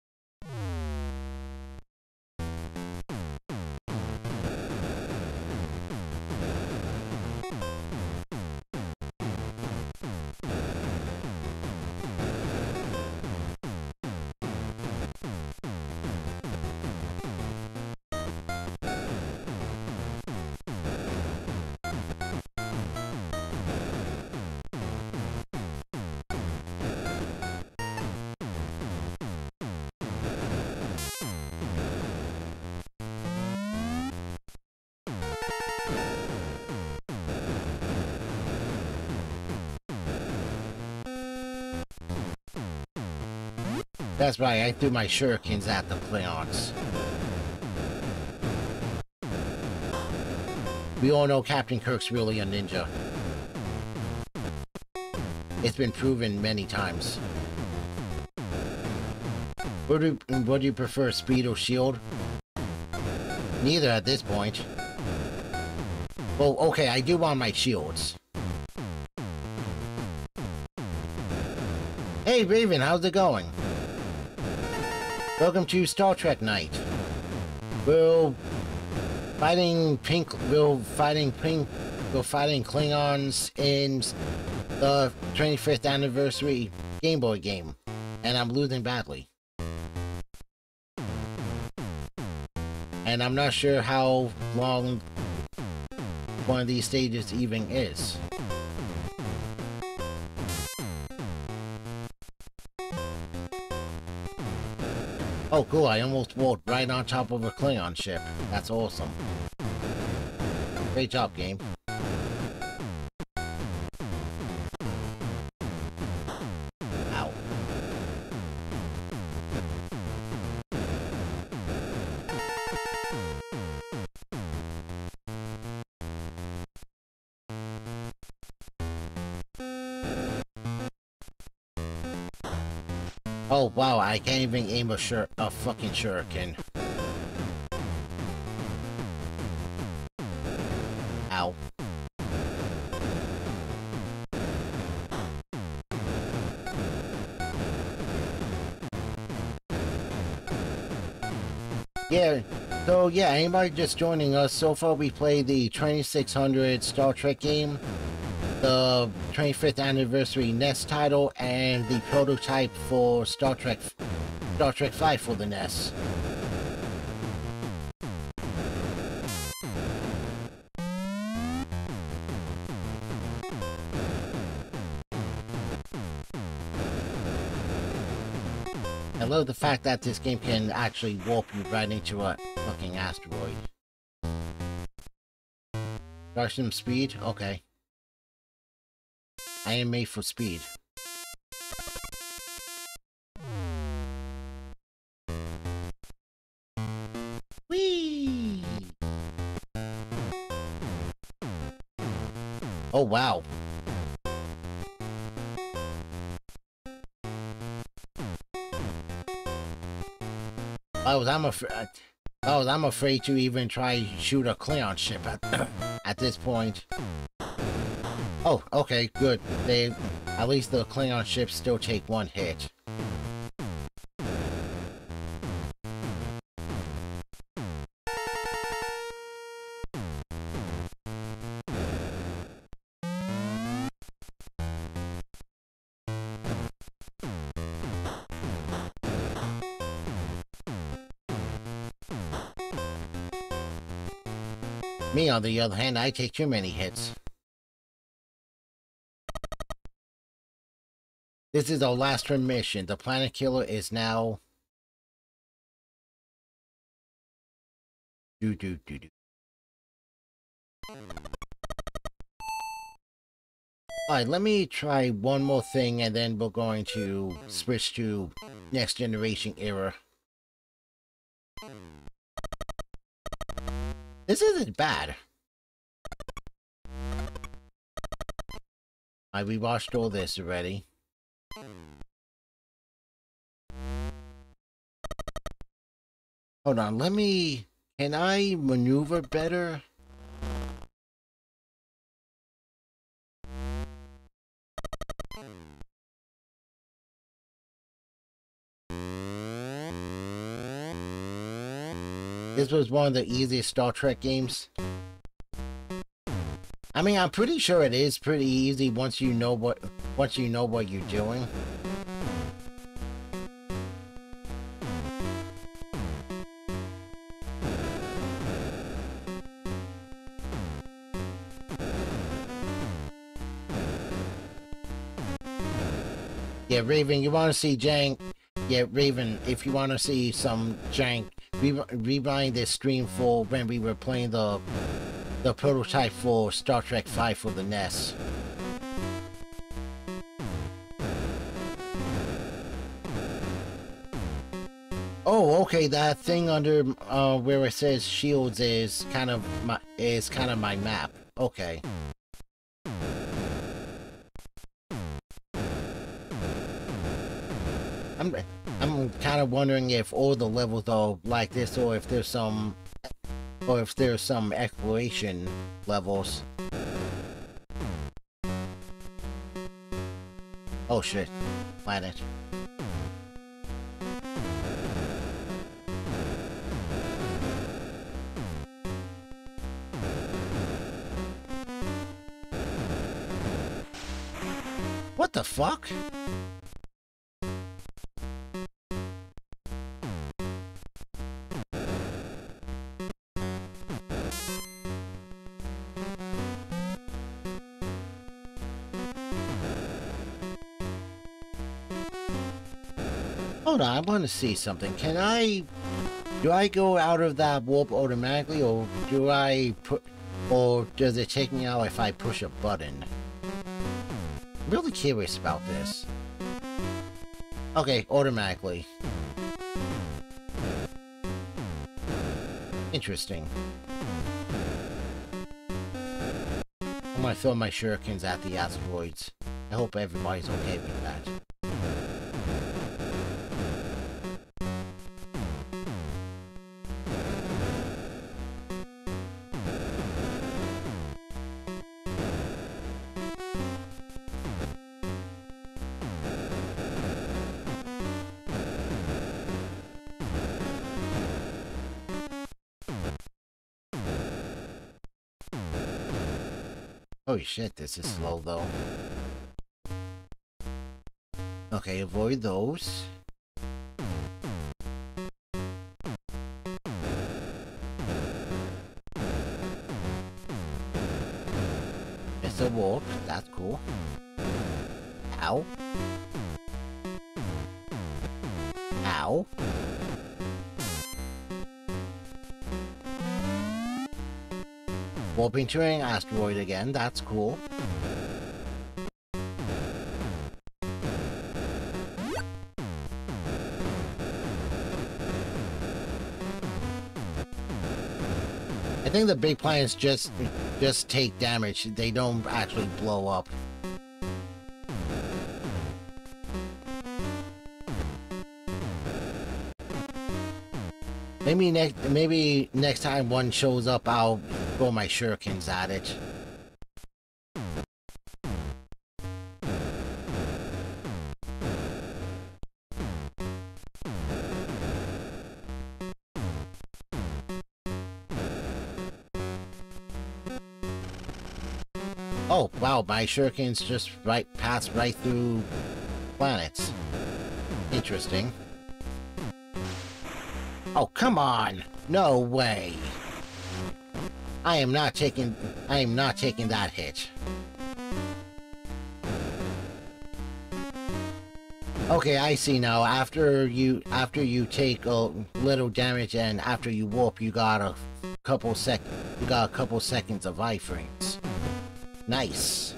Speaker 1: That's right, I threw my shurikens at the Clayons. We all know Captain Kirk's really a ninja. It's been proven many times. What do, what do you prefer, speed or shield? Neither at this point. Well, okay, I do want my shields. Hey Raven, how's it going? Welcome to Star Trek Night. We're fighting pink. We're fighting pink. We're fighting Klingons in the twenty-fifth anniversary Game Boy game, and I'm losing badly. And I'm not sure how long one of these stages even is. Oh cool, I almost walked right on top of a Klingon ship. That's awesome. Great job, game. Ow. Oh wow, I can't even aim a shur- a fucking shuriken. Ow. Yeah, so yeah, anybody just joining us, so far we played the twenty-six hundred Star Trek game, the twenty-fifth anniversary N E S title, and the prototype for Star Trek Star Trek five for the N E S. I love the fact that this game can actually warp you right into a fucking asteroid. Start some speed? Okay. I am made for speed. Whee! Oh wow. Oh, I'm afraid. Oh, I'm afraid to even try to shoot a Klingon ship at at this point. Oh, okay, good. They, at least the Klingon ships still take one hit. Me, on the other hand, I take too many hits. This is our last mission. The planet killer is now... Do do do do. Alright, let me try one more thing and then we're going to switch to next generation era. This isn't bad. I rewatched all this already. Hold on, let me... Can I maneuver better? This was one of the easiest Star Trek games. I mean, I'm pretty sure it is pretty easy once you know what once you know what you're doing. Yeah, Raven, you want to see jank? Yeah, Raven, if you want to see some jank, re rewind this stream for when we were playing the the prototype for Star Trek five for the N E S. Oh, okay, that thing under uh, where it says shields is kind of my is kind of my map. Okay. I'm I'm kind of wondering if all the levels are like this, or if there's some, or if there's some exploration levels. Oh shit, planet. What the fuck? Hold on, I want to see something. Can I... Do I go out of that warp automatically, or do I put... Or does it take me out if I push a button? I'm really curious about this. Okay, automatically. Interesting. I'm gonna throw my shurikens at the asteroids. I hope everybody's okay with that. Holy shit, this is slow though. Okay, avoid those. It's a warp, that's cool. Ow. Ow. No. Warping terrain asteroid again, that's cool. I think the big planets just just take damage. They don't actually blow up. Maybe next maybe next time one shows up, I'll throw my shurikens at it. Oh, wow, my shurikens just right pass right through planets. Interesting. Oh, come on! No way! I am not taking... I am not taking that hit. Okay, I see now. After you... After you take a little damage and after you warp, you got a couple sec... You got a couple seconds of iframes. Nice.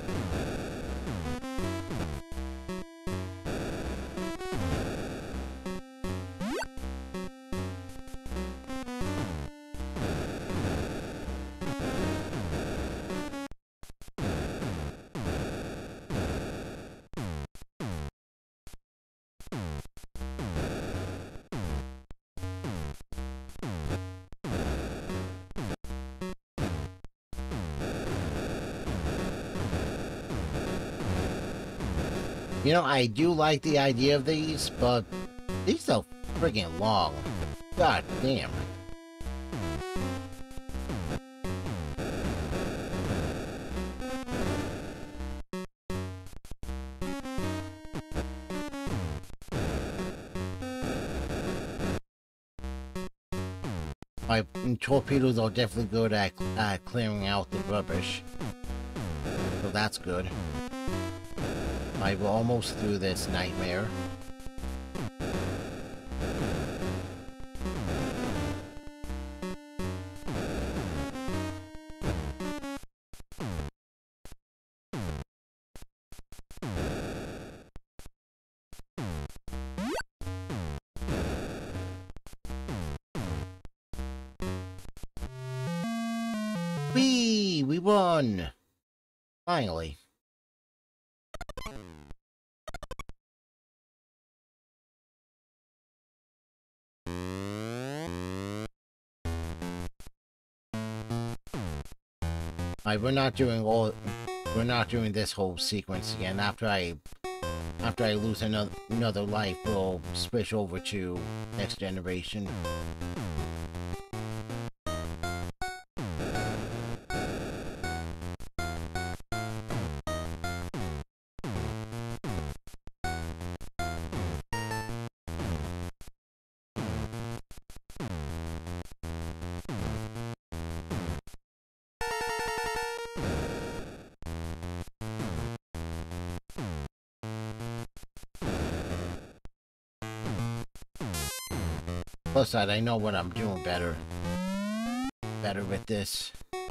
Speaker 1: You know, I do like the idea of these, but these are friggin' long. God damn. My torpedoes are definitely good at, at clearing out the rubbish. So that's good. I will almost through this nightmare. Whee! We won! Finally. Alright, we're not doing all we're not doing this whole sequence again. After I after I lose another another life, we'll switch over to next generation. Plus side, I know what I'm doing better. Better with this.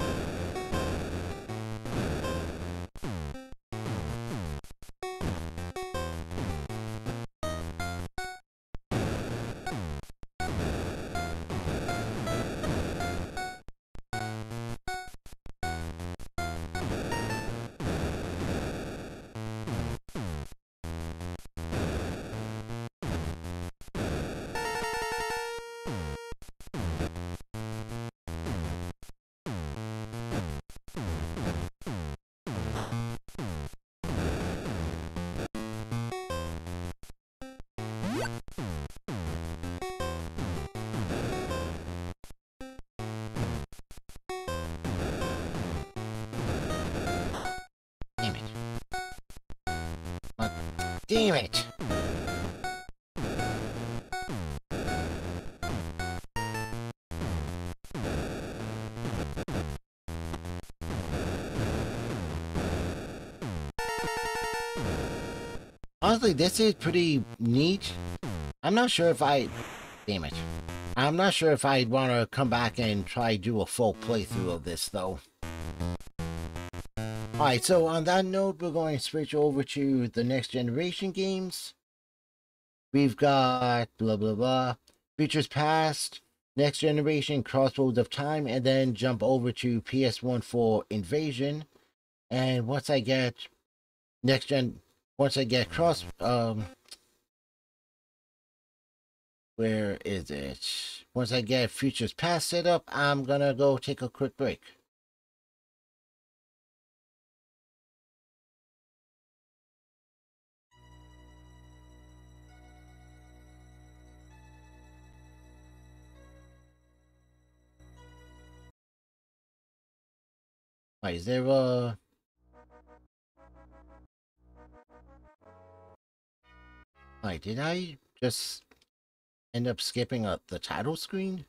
Speaker 1: Damn it! Honestly, this is pretty neat. I'm not sure if I... Damn it. I'm not sure if I'd want to come back and try do a full playthrough of this, though. Alright, so on that note, we're going to switch over to the next generation games. We've got blah blah blah, Futures Past, Next Generation, Crossroads of Time, and then jump over to P S one for Invasion. And once I get next gen, once I get cross, um, where is it? Once I get Futures Past set up, I'm gonna go take a quick break. Wait, is there a... Wait, did I just end up skipping up the title screen?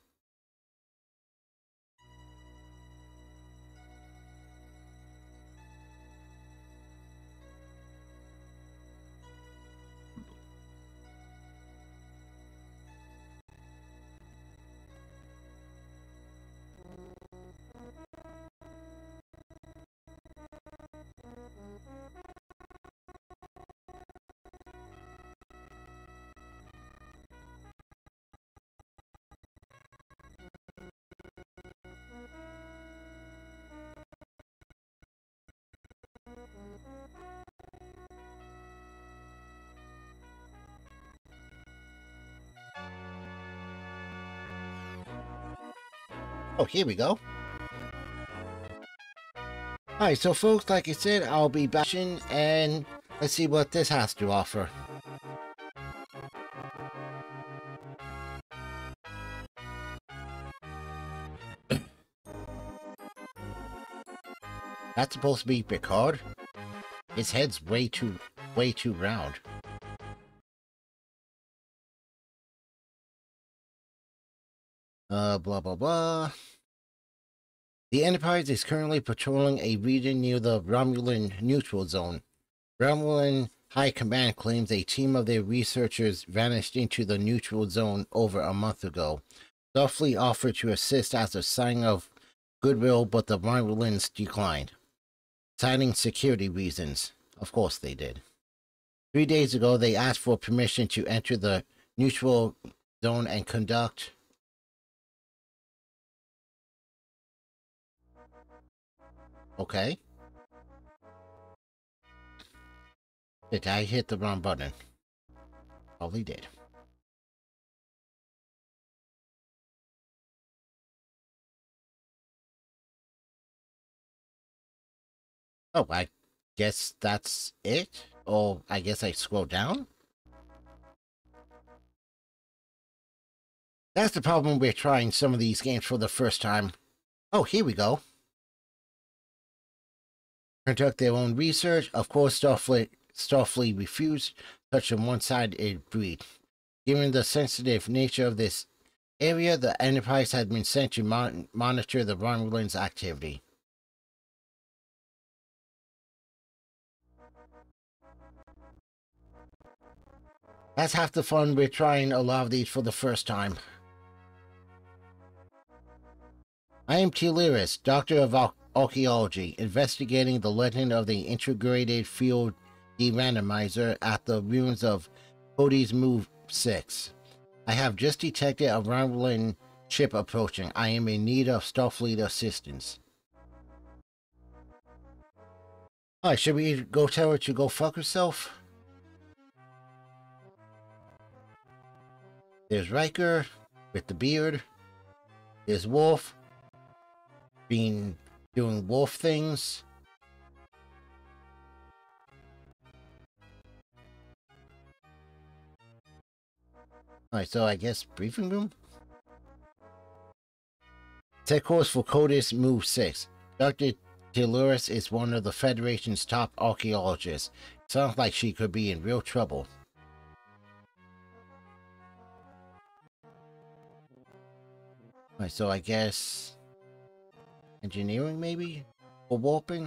Speaker 1: Oh, here we go. Alright, so folks, like I said, I'll be back in and let's see what this has to offer. That's supposed to be Picard? His head's way too, way too round. Uh, blah blah blah. The Enterprise is currently patrolling a region near the Romulan neutral zone. Romulan High Command claims a team of their researchers vanished into the neutral zone over a month ago. Starfleet offered to assist as a sign of goodwill, but the Romulans declined, citing security reasons. Of course they did. Three days ago, they asked for permission to enter the neutral zone and conduct Okay. Did I hit the wrong button? Probably did. Oh, I guess that's it? Or I guess I scroll down? That's the problem with trying some of these games for the first time. Oh, here we go. Conduct their own research. Of course, Starfleet, Starfleet refused such a one-sided breed. Given the sensitive nature of this area, the Enterprise had been sent to mon monitor the Romulans' activity. That's half the fun with trying a lot of these for the first time. I am Teleris, Doctor of Al Archaeology, investigating the legend of the integrated field de-randomizer at the ruins of Cody's Move six. I have just detected a Romulan ship approaching. I am in need of Starfleet assistance. Alright, should we go tell her to go fuck herself? There's Riker with the beard. There's Worf being doing wolf things. Alright, so I guess briefing room? Set course for Codis Move six. Doctor Teleris is one of the Federation's top archaeologists. Sounds like she could be in real trouble. Alright, so I guess engineering maybe? For warping?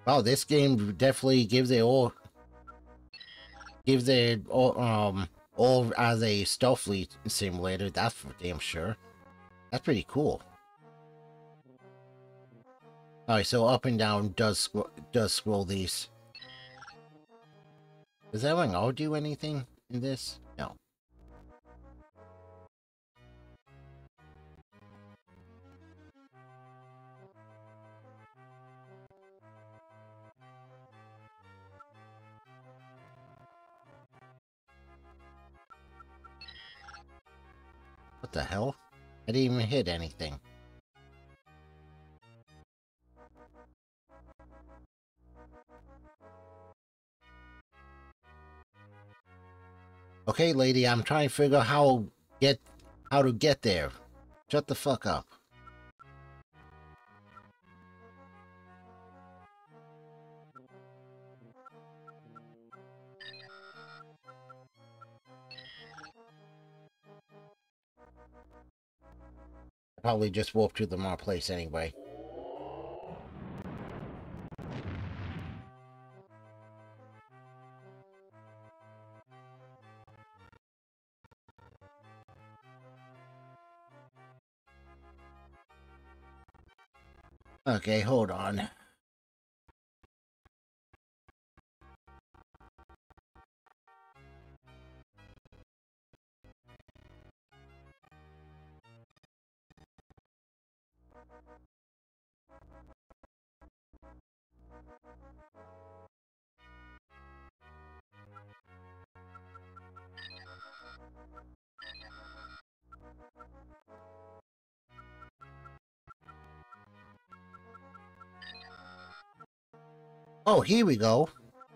Speaker 1: Wow, this game definitely gives it all gives it all um all as a stealth lead simulator. That's for damn sure. That's pretty cool. All right, so up and down does scroll, does scroll these. Does anyone else do anything in this? No. What the hell? I didn't even hit anything. Okay, lady, I'm trying to figure out how get how to get there. Shut the fuck up. I probably just walked to the wrong place anyway. Okay, hold on. Oh, here we go.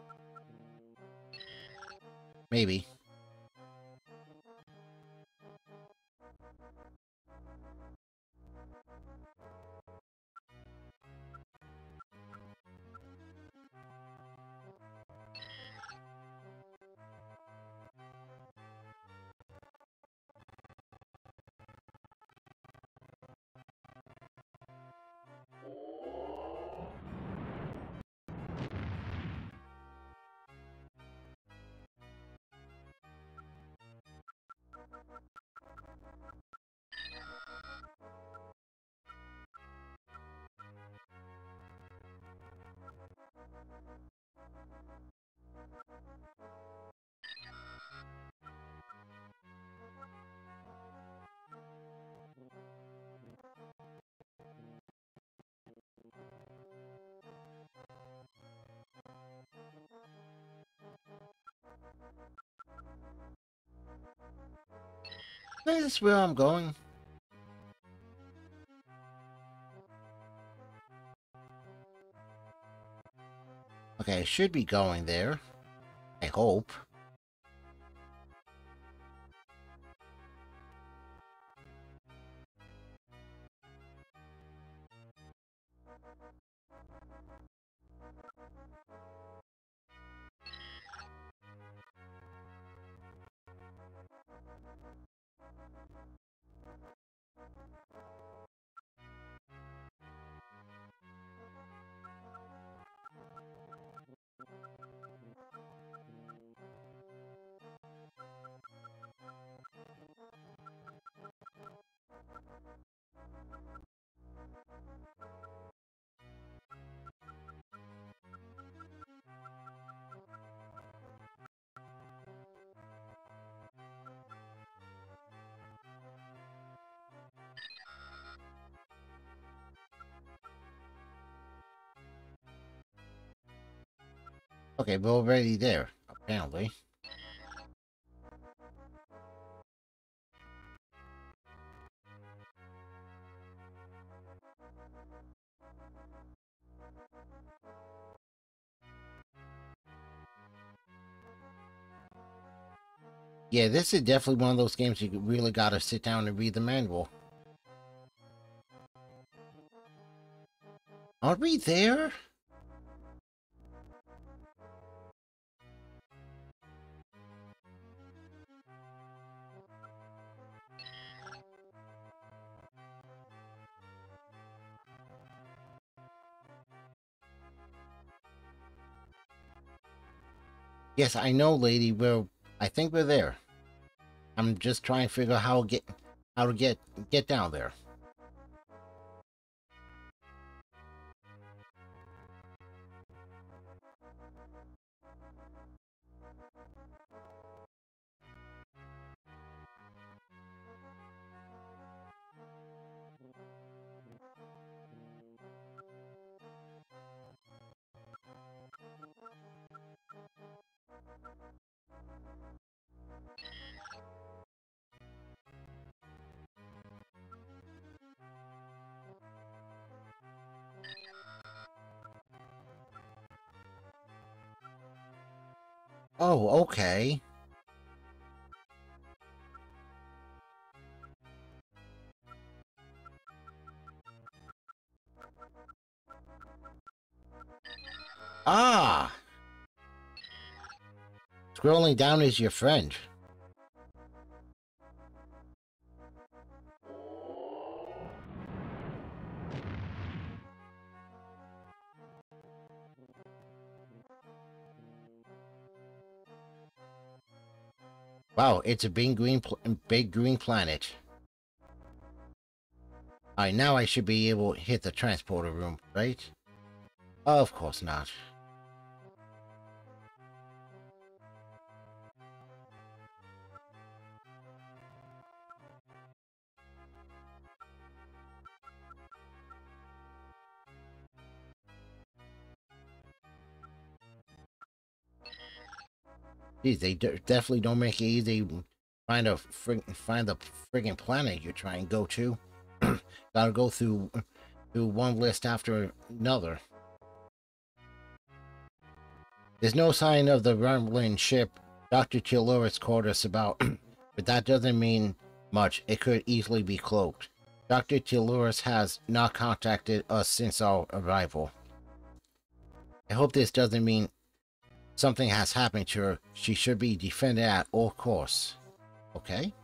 Speaker 1: Maybe. Is this where I'm going? Okay, I should be going there. I hope. Okay, we're already there, apparently. Yeah, this is definitely one of those games you really gotta sit down and read the manual. Are we there? Yes, I know, lady. We're, I think we're there. I'm just trying to figure out how to get, how to get, get down there. Oh, okay. Ah! Scrolling down is your friend. Wow, it's a big green, pl big green planet. Alright, now I should be able to hit the transporter room, right? Of course not. Geez, they d definitely don't make it easy. Find a frig find the friggin' planet you're trying to go to. Gotta go through through one list after another. There's no sign of the rumbling ship Doctor Chiloris called us about, but that doesn't mean much. It could easily be cloaked. Doctor Chiloris has not contacted us since our arrival. I hope this doesn't mean something has happened to her. She should be defended at all costs. Okay?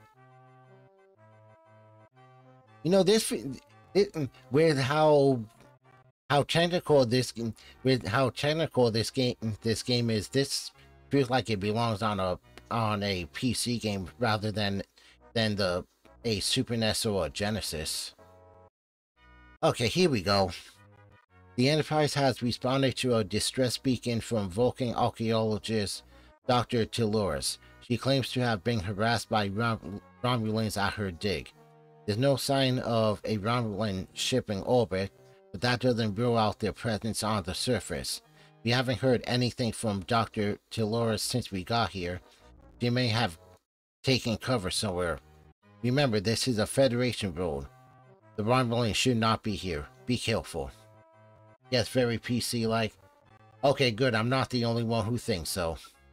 Speaker 1: You know, this... It, with how... How technical this... With how technical this game this game is, this feels like it belongs on a on a P C game rather than than the a Super N E S or a Genesis. Okay, here we go. The Enterprise has responded to a distress beacon from Vulcan archaeologist Doctor Chiloris. She claims to have been harassed by Rom Romulans at her dig. There's no sign of a Romulan ship in orbit, but that doesn't rule out their presence on the surface. We haven't heard anything from Doctor Chiloris since we got here. She may have taken cover somewhere. Remember, this is a Federation road. The Romulans should not be here. Be careful. Yes, very P C-like. Okay, good. I'm not the only one who thinks so.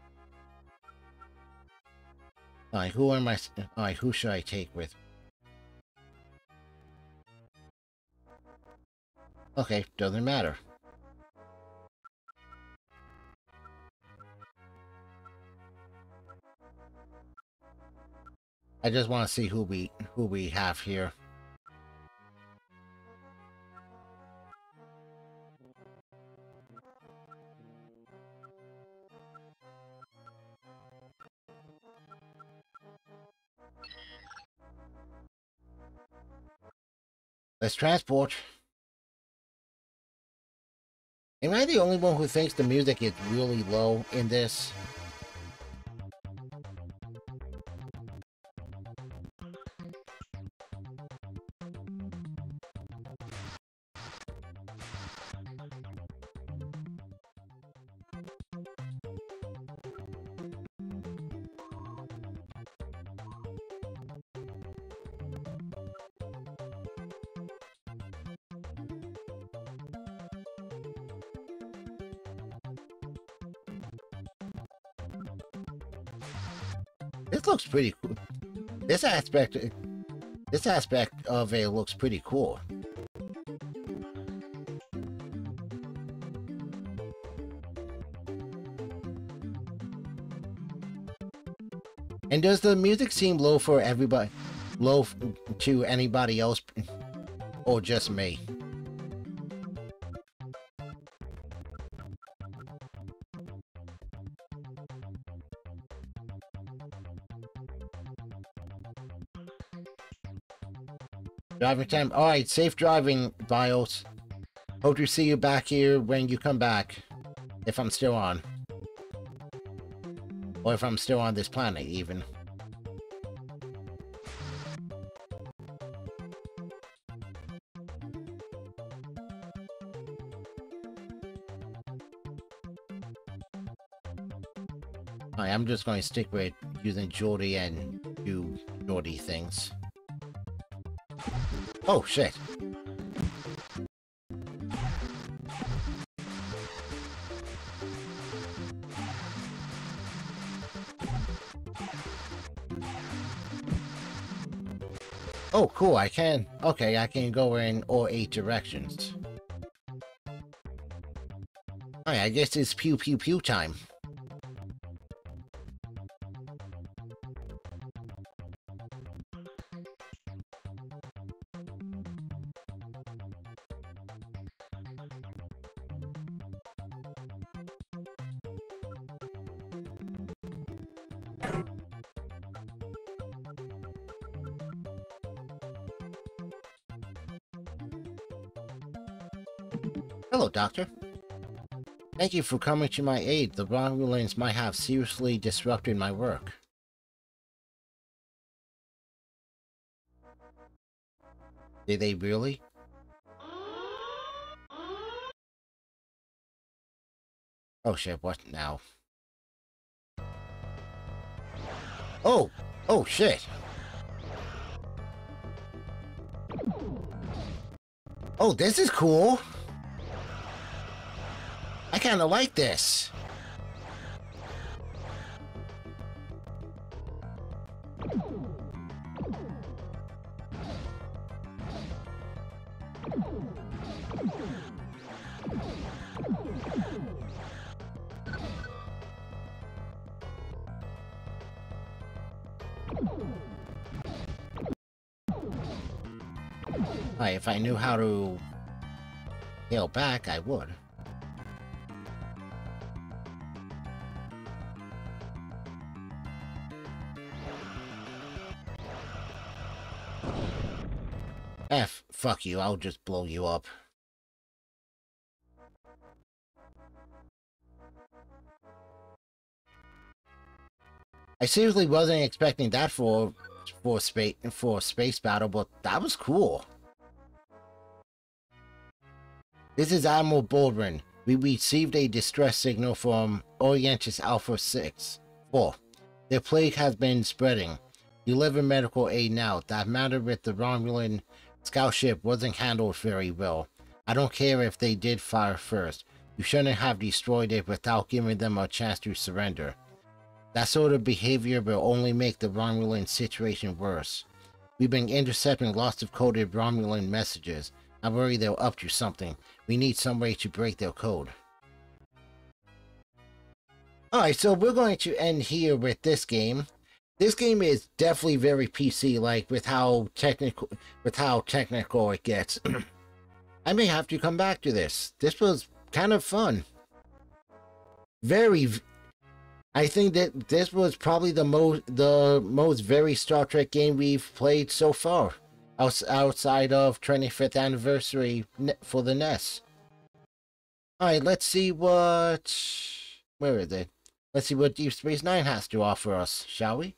Speaker 1: Alright, who am I... Alright, who should I take with? Okay, doesn't matter. I just want to see who we who we have here. Let's transport. Am I the only one who thinks the music is really low in this? This looks pretty cool. This aspect, this aspect of it looks pretty cool. And does the music seem low for everybody, low to anybody else, or just me? Driving time. Alright, safe driving, Bios. Hope to see you back here when you come back. If I'm still on. Or if I'm still on this planet, even. Alright, I'm just going to stick with using Jordy and do Jordy things. Oh, shit. Oh, cool, I can... Okay, I can go in all eight directions. Alright, I guess it's pew pew pew time. Hello, Doctor. Thank you for coming to my aid. The Romulans might have seriously disrupted my work. Did they really? Oh shit, what now? Oh! Oh shit! Oh, this is cool! I kinda like this. Alright, if I knew how to hail back, I would. F, fuck you, I'll just blow you up. I seriously wasn't expecting that for for space for a space battle, but that was cool. This is Admiral Baldwin. We received a distress signal from Orientis Alpha six four. The plague has been spreading. Deliver medical aid now. That matter with the Romulan scout ship wasn't handled very well. I don't care if they did fire first. You shouldn't have destroyed it without giving them a chance to surrender. That sort of behavior will only make the Romulan situation worse. We've been intercepting lots of coded Romulan messages. I worry they're up to something. We need some way to break their code. Alright, so we're going to end here with this game. This game is definitely very P C-like with how technical with how technical it gets. I may have to come back to this. This was kind of fun. Very I think that this was probably the most the most very Star Trek game we've played so far. Outside of twenty-fifth anniversary for the N E S. Alright, let's see what... Where is it? Let's see what Deep Space Nine has to offer us, shall we?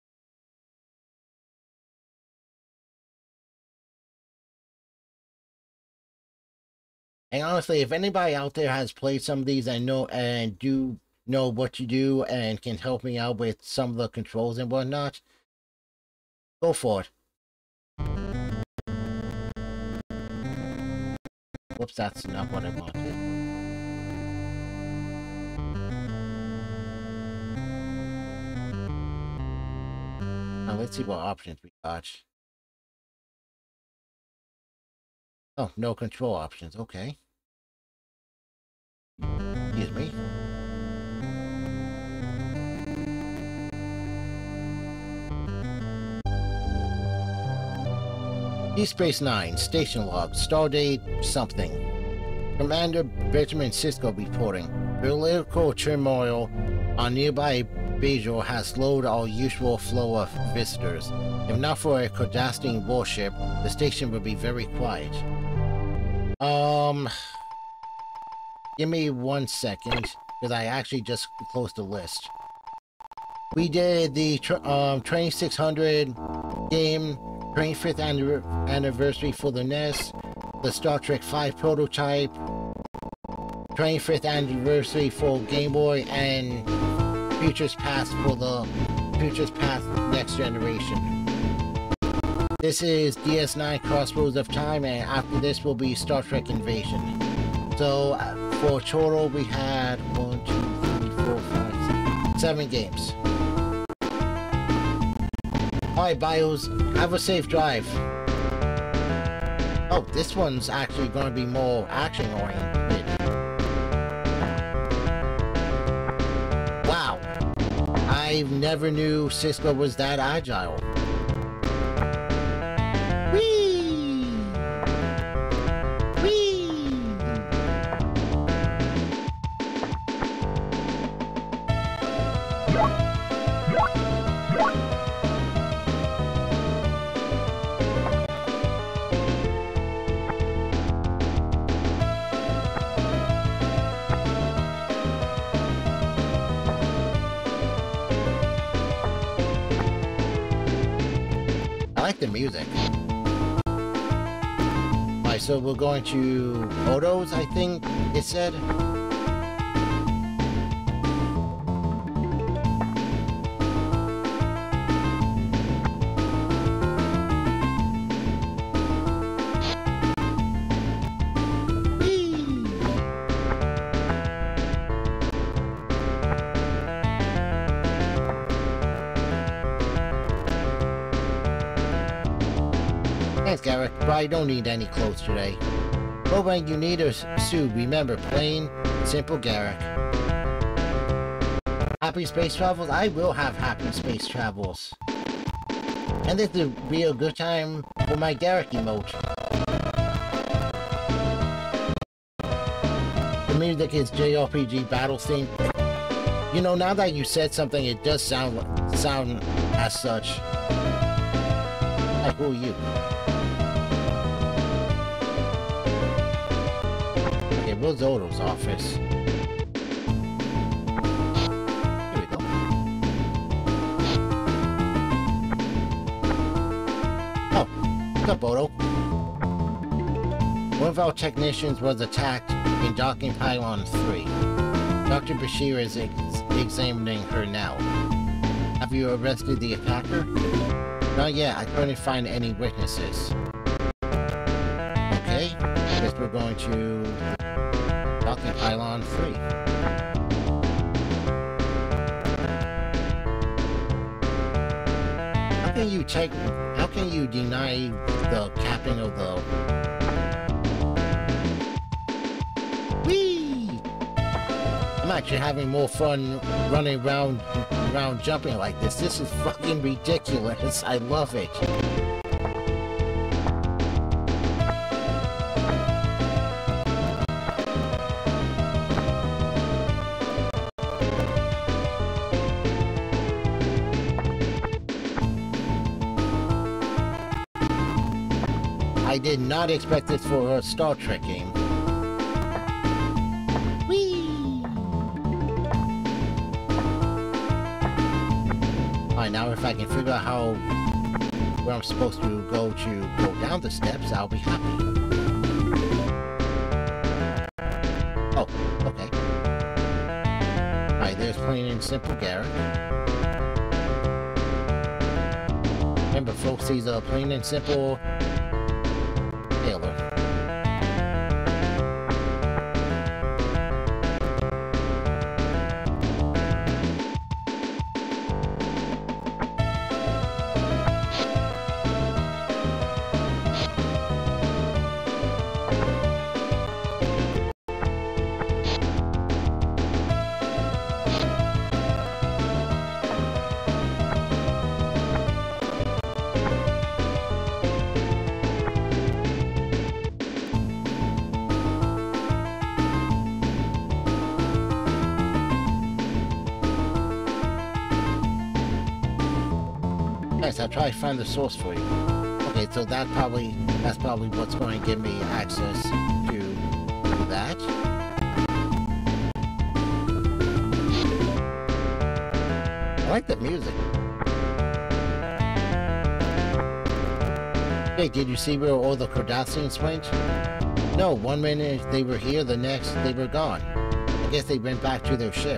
Speaker 1: And honestly, if anybody out there has played some of these and know and do know what you do and can help me out with some of the controls and whatnot, go for it. Whoops, that's not what I wanted. Now let's see what options we got. Oh, no control options, okay. Excuse me. Deep Space Nine, station log, stardate something. Commander Benjamin Sisko reporting. Political turmoil on nearby visual has slowed our usual flow of visitors. If not for a clandestine warship, the station would be very quiet. Um, give me one second, because I actually just closed the list. We did the um, twenty-six hundred game, twenty-fifth anniversary for the N E S, the Star Trek five prototype, twenty-fifth anniversary for Game Boy, and Futures Past for the Futures Past Next Generation. This is D S nine Crossroads of Time, and after this will be Star Trek Invasion. So uh, for total we had one, two, three, four, five, six, seven games. Alright, Bios, have a safe drive. Oh, this one's actually going to be more action-oriented. Wow. I never knew Cisco was that agile. Whee! Whee! I like the music. Alright, so we're going to Odo's, I think it said. Thanks, Garrick, but I don't need any clothes today. But when you need a suit, remember, plain, simple Garrick. Happy space travels? I will have happy space travels. And this will be a good time for my Garrick emote. The music is J R P G battle theme. You know, now that you said something, it does sound sound as such. Like, who are you? Okay, where's Odo's office? Here we go. Oh, what's up, Odo? One of our technicians was attacked in docking pylon three. Doctor Bashir is ex examining her now. Have you arrested the attacker? Not yet, I couldn't find any witnesses. Okay, I guess we're going to docking pylon three. How can you take how can you deny the capping of the Whee! I'm actually having more fun running around around jumping like this. This is fucking ridiculous. I love it. I did not expect this for a Star Trek game. Alright, now if I can figure out how where I'm supposed to go to go down the steps, I'll be happy. Oh, okay. Alright, there's plain and simple Garrick. Remember folks, he's a plain and simple Taylor. Nice, I'll try to find the source for you. Okay, so that probably that's probably what's going to give me access to, to that. I like that music. Hey, did you see where all the Cardassians went? No, one minute they were here, the next they were gone. I guess they went back to their ship.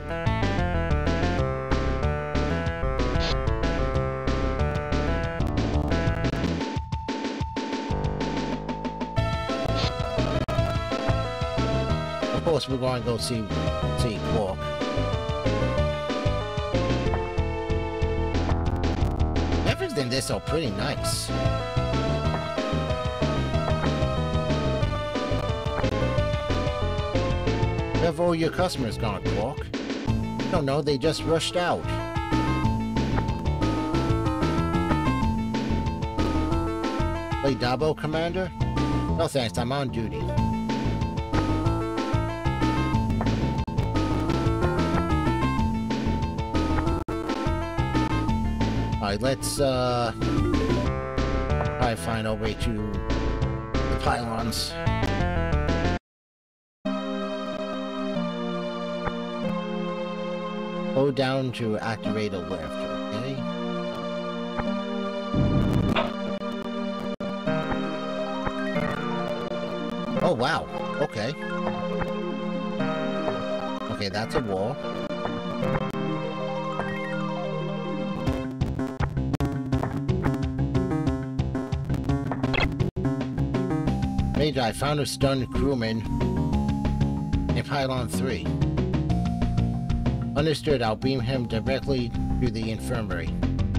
Speaker 1: Of course, we're going to go see see Quark. Everything this is pretty nice. Where have all your customers gone, Quark? I don't know, they just rushed out. Play Dabo, Commander? No thanks, I'm on duty. Alright, let's uh try to find our way to the pylons. Go down to activate a lift, okay? Oh wow, okay. Okay, that's a wall. Major, I found a stunned crewman in Pylon three. Understood, I'll beam him directly to the infirmary.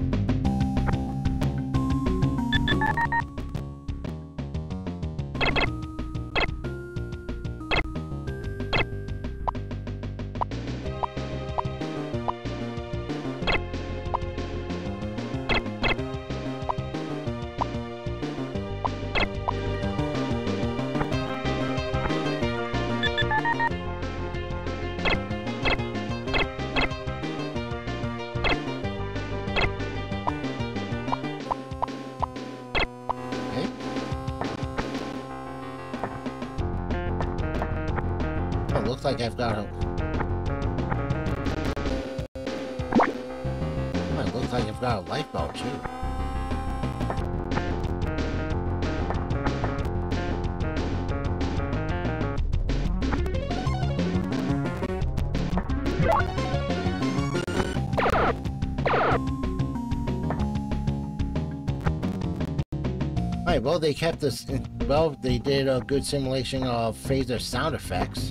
Speaker 1: Looks like I've got a... Oh, it looks like I've got a lifeboat too. Alright, well they kept this... Well, they did a good simulation of phaser sound effects.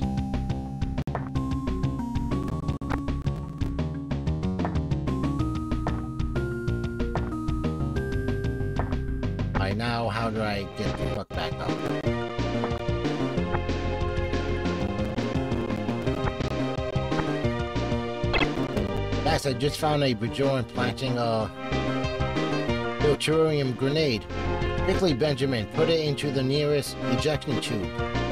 Speaker 1: Now, how do I get the fuck back up? Guys, I just found a Bajoran planting a deuterium grenade. Quickly, Benjamin, put it into the nearest ejection tube.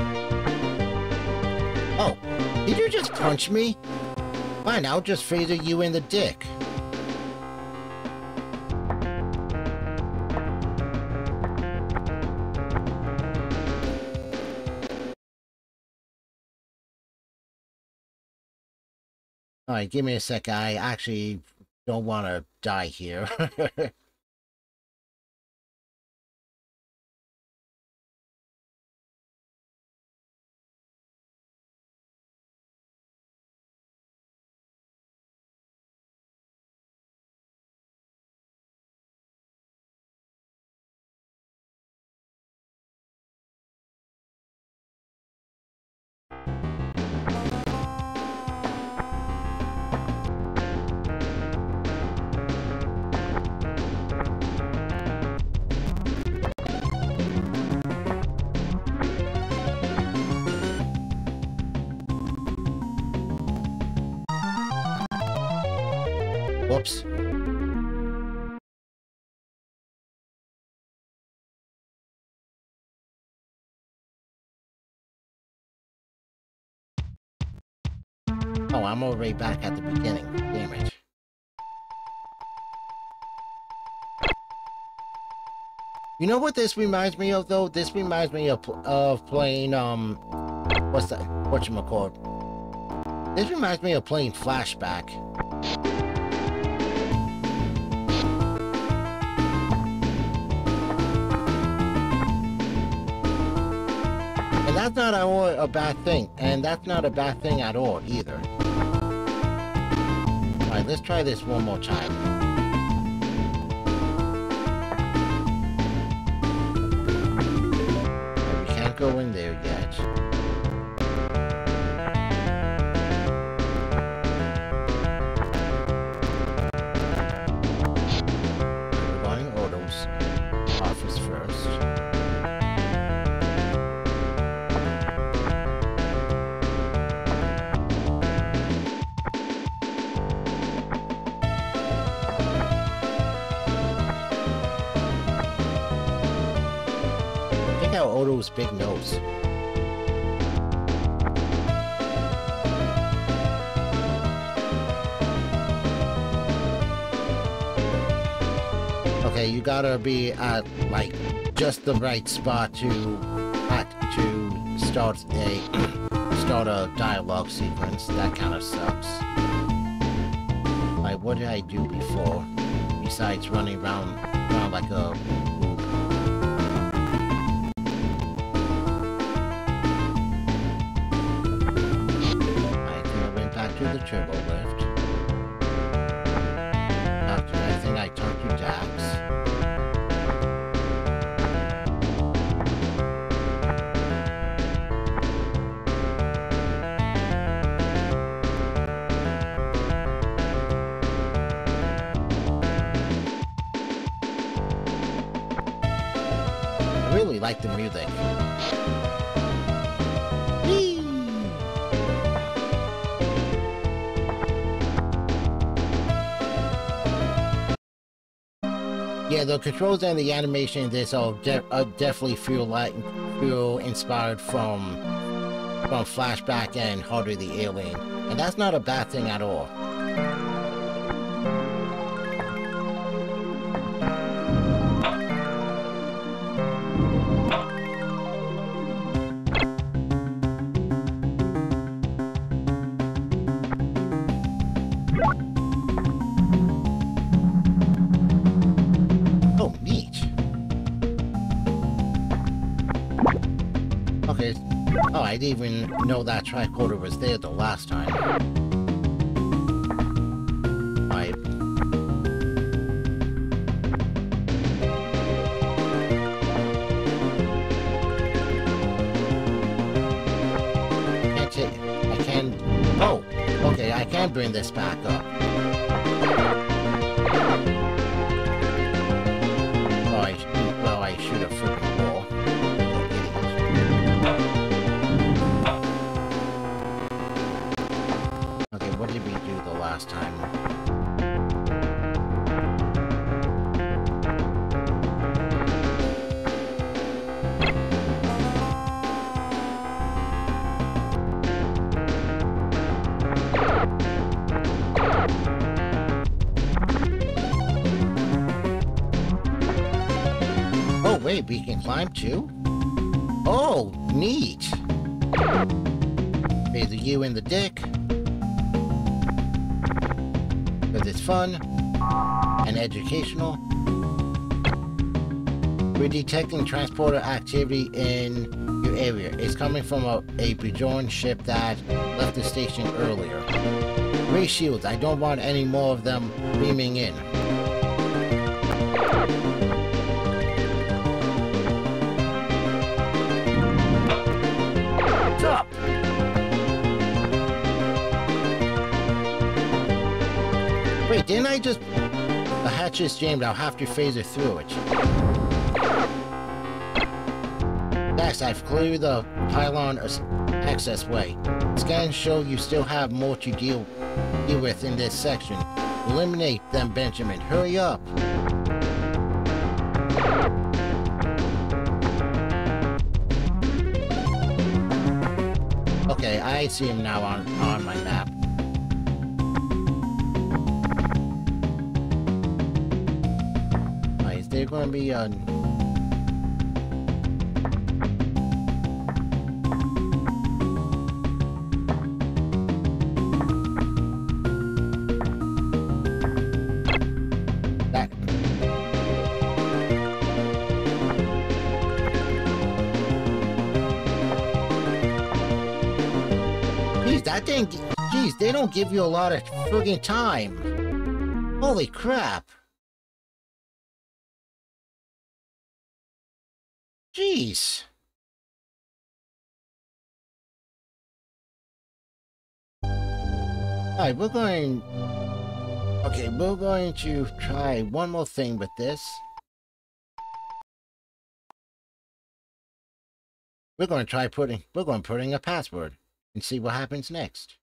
Speaker 1: Oh, did you just punch me? Fine, I'll just phaser you in the dick. Alright, give me a sec. I actually don't want to die here. Whoops. Oh, I'm already back at the beginning. Damn it. You know what this reminds me of, though? This reminds me of, of playing, um... What's that? Whatchamacallit? This reminds me of playing Flashback. And that's not a, a bad thing. And that's not a bad thing at all, either. Alright, let's try this one more time. We can't go in there yet. We're going autos. Office first. Check out Odo's big nose. Okay, you gotta be at like just the right spot to at to start a start a dialogue sequence. That kind of sucks. Like, what did I do before? Besides running around around like a loop. I think I went back to the turbo lift. Talked to, I think I talked to Dax. I really like the music. Whee! Yeah, the controls and the animation in this all de uh, definitely feel like feel inspired from from Flashback and Harder the Alien, and that's not a bad thing at all. Oh, neat. Okay. Oh, I didn't even know that tricorder was there the last time. I... Can't take... I can... Oh! Okay, I can bring this back up. Oh, I... Well, I should have freaking ball. Okay, what did we do the last time? Oh, wait, we can climb too? Oh, neat! Pay the U and the dick. Because it's fun and educational. We're detecting transporter activity in your area. It's coming from a, a Bajoran ship that left the station earlier. Ray shields, I don't want any more of them beaming in. What's up? Wait, didn't I just... The hatch is jammed, I'll have to phaser through it. Yes, I've cleared the pylon access way. Scans show you still have more to deal, deal with in this section. Eliminate them, Benjamin. Hurry up! Okay, I see him now on, on my map. Is there going to be a... that didn't... Jeez, they don't give you a lot of friggin' time. Holy crap. Jeez. Alright, we're going... Okay, we're going to try one more thing with this. We're going to try putting... We're going to put in a password and see what happens next.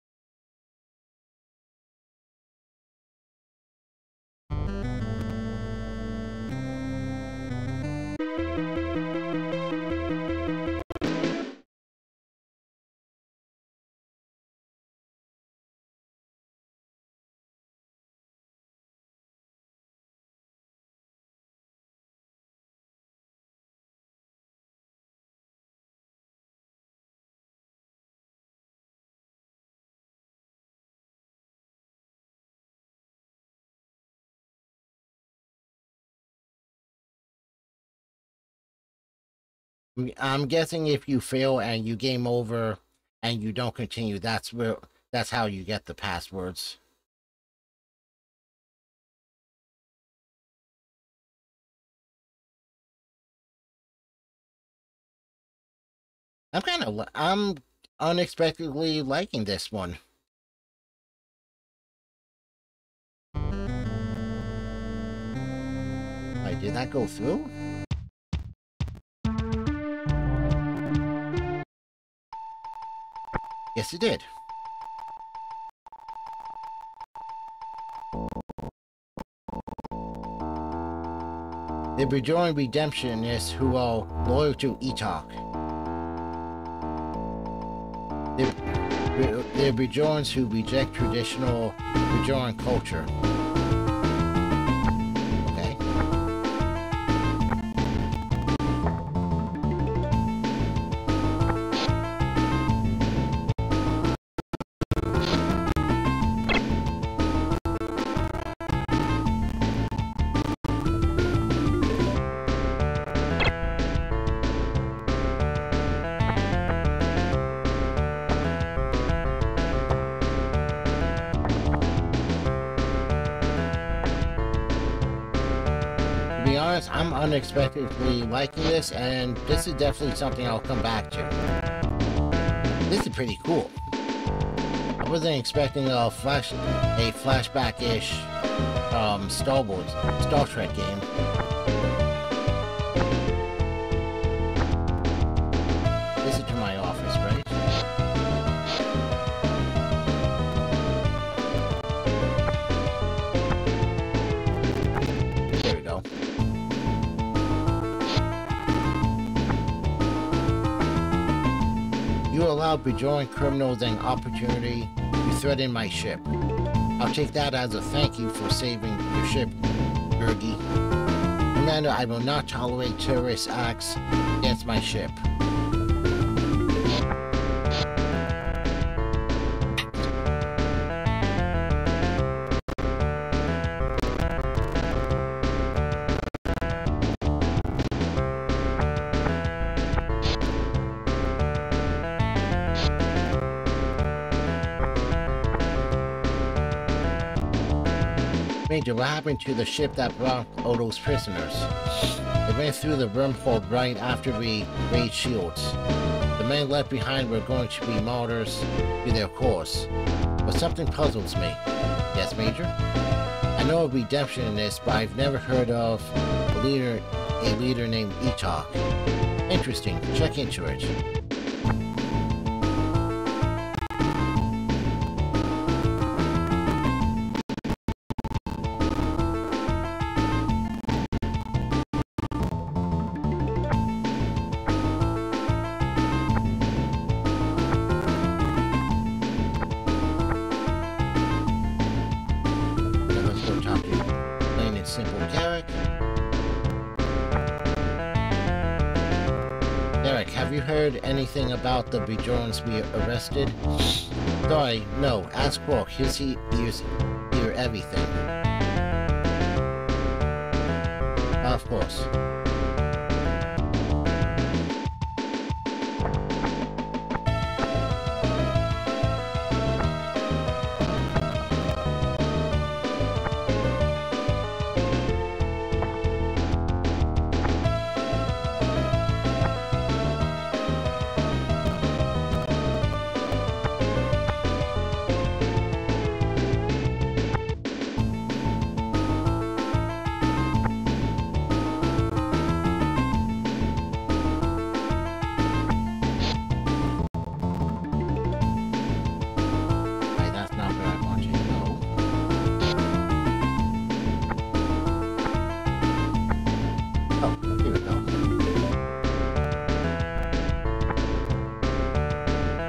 Speaker 1: I'm guessing if you fail and you game over and you don't continue, that's where that's how you get the passwords. I'm kind of I'm unexpectedly liking this one. Wait, did that go through? Yes, it did. They rejoin redemptionists who are loyal to Etok. They're, they're rejoins who reject traditional rejoin culture. I'm unexpectedly liking this, and this is definitely something I'll come back to. This is pretty cool. I wasn't expecting a flash, a flashback-ish um, Star Wars, Star Trek game. This is to my office, right? There we go. You allow bejoined criminals an opportunity to threaten my ship. I'll take that as a thank you for saving your ship, Gurgi. Commander, I will not tolerate terrorist acts against my ship. Major, what happened to the ship that brought all those prisoners? They went through the wormhole right after we raided shields. The men left behind were going to be martyrs to their cause. But something puzzles me. Yes, Major? I know a redemptionist, but I've never heard of a leader, a leader named Etok. Interesting. Check into it. Anything about the Bjorns we arrested? Sorry, no. Ask Quark. He'll see, hears, hear everything. Of course.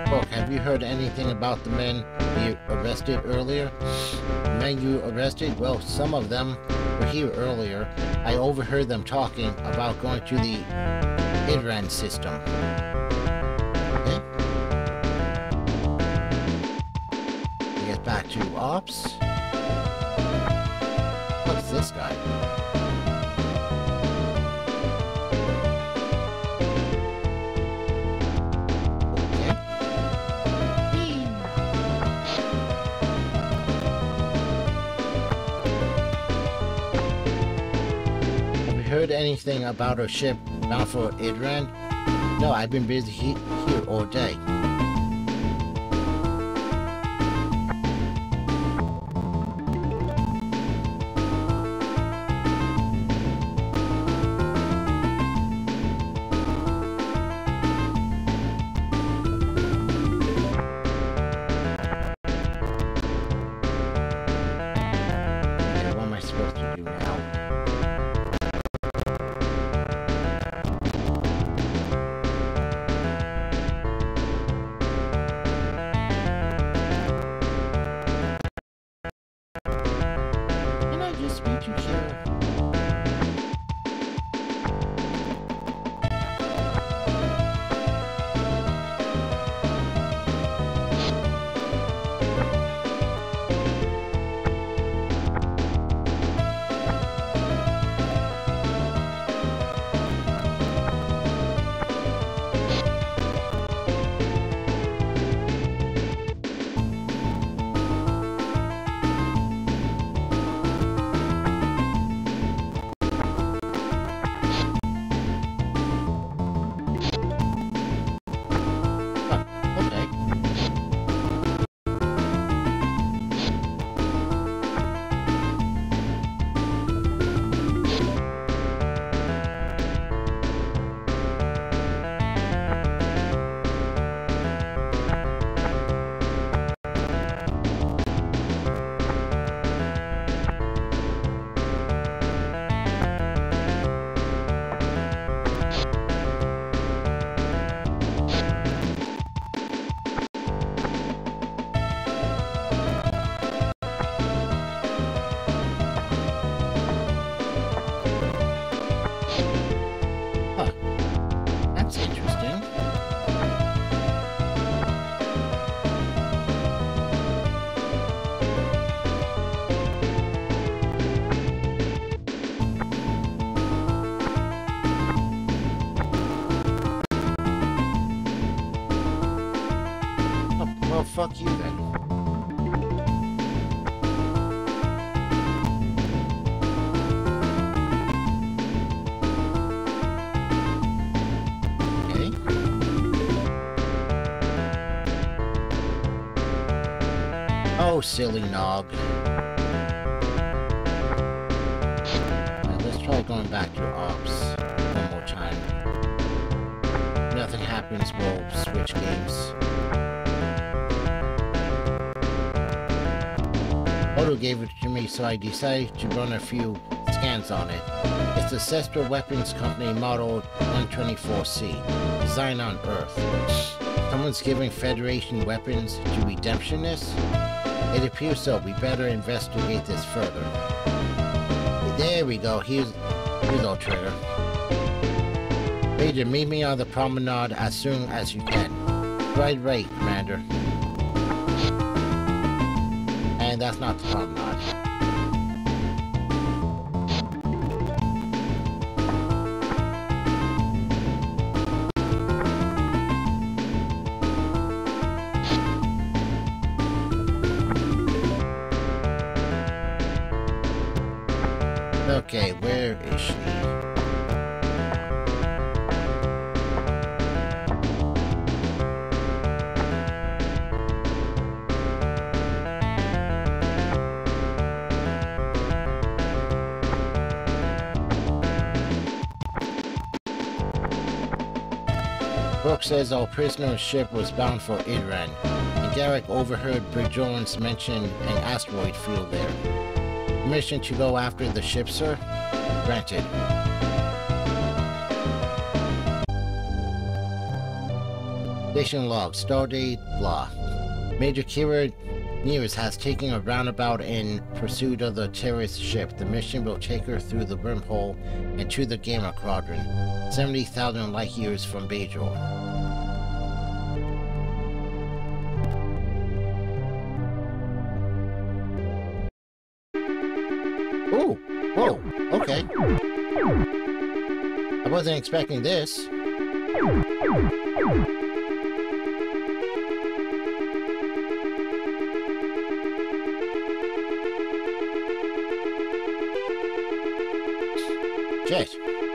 Speaker 1: Brooke, have you heard anything about the men you arrested earlier? The men you arrested? Well, some of them were here earlier. I overheard them talking about going to the Idran system. Okay. We get back to Ops. What's this guy? Heard anything about a ship bound for Idran? No, I've been busy he here all day. Okay, what am I supposed to do now? Fuck you then. Okay. Oh, silly nog. Now let's try going back to Ops one more time. Nothing happens, we'll switch games. Odo gave it to me, so I decided to run a few scans on it. It's a Cestra Weapons Company Model one twenty-four C, designed on Earth. Someone's giving Federation weapons to Redemptionists? It appears so. We better investigate this further. There we go. Here's, here's our trigger. Major, meet me on the promenade as soon as you can. Right, right, Commander. And that's not the promenade. Okay, where is she? Brooke says our prisoner's ship was bound for Idran, and Garrick overheard Bridgerland's mention an asteroid field there. Permission to go after the ship, sir? Granted. Station log, stardate, blah. Major Kira Nears has taken a roundabout in pursuit of the terrorist ship. The mission will take her through the wormhole and to the Gamma Quadrant, seventy thousand light years from Bajor. Ooh, whoa, okay. I wasn't expecting this. Shit.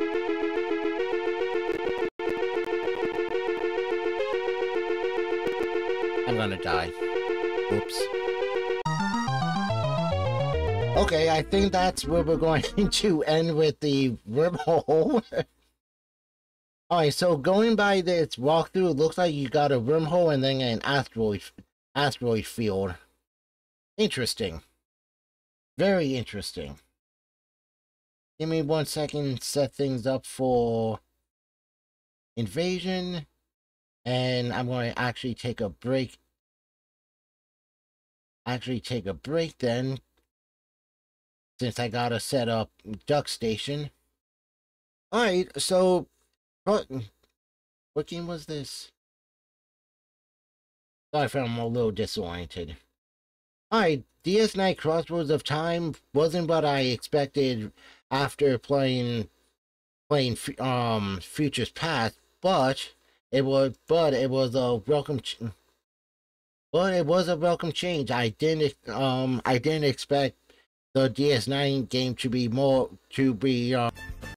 Speaker 1: I'm gonna die. Oops. Okay, I think that's where we're going to end with the wormhole. Alright, so going by this walkthrough, it looks like you got a wormhole and then an asteroid asteroid field. Interesting. Very interesting. Give me one second, set things up for invasion, and I'm going to actually take a break. Actually take a break then, since I gotta set up duck station. Alright, so what, what game was this? Sorry if I'm a little disoriented. Alright, D S nine Crossroads of Time wasn't what I expected after playing playing um Futures Past, but it was but it was a welcome ch but it was a welcome change. I didn't um I didn't expect the D S nine game to be more to be uh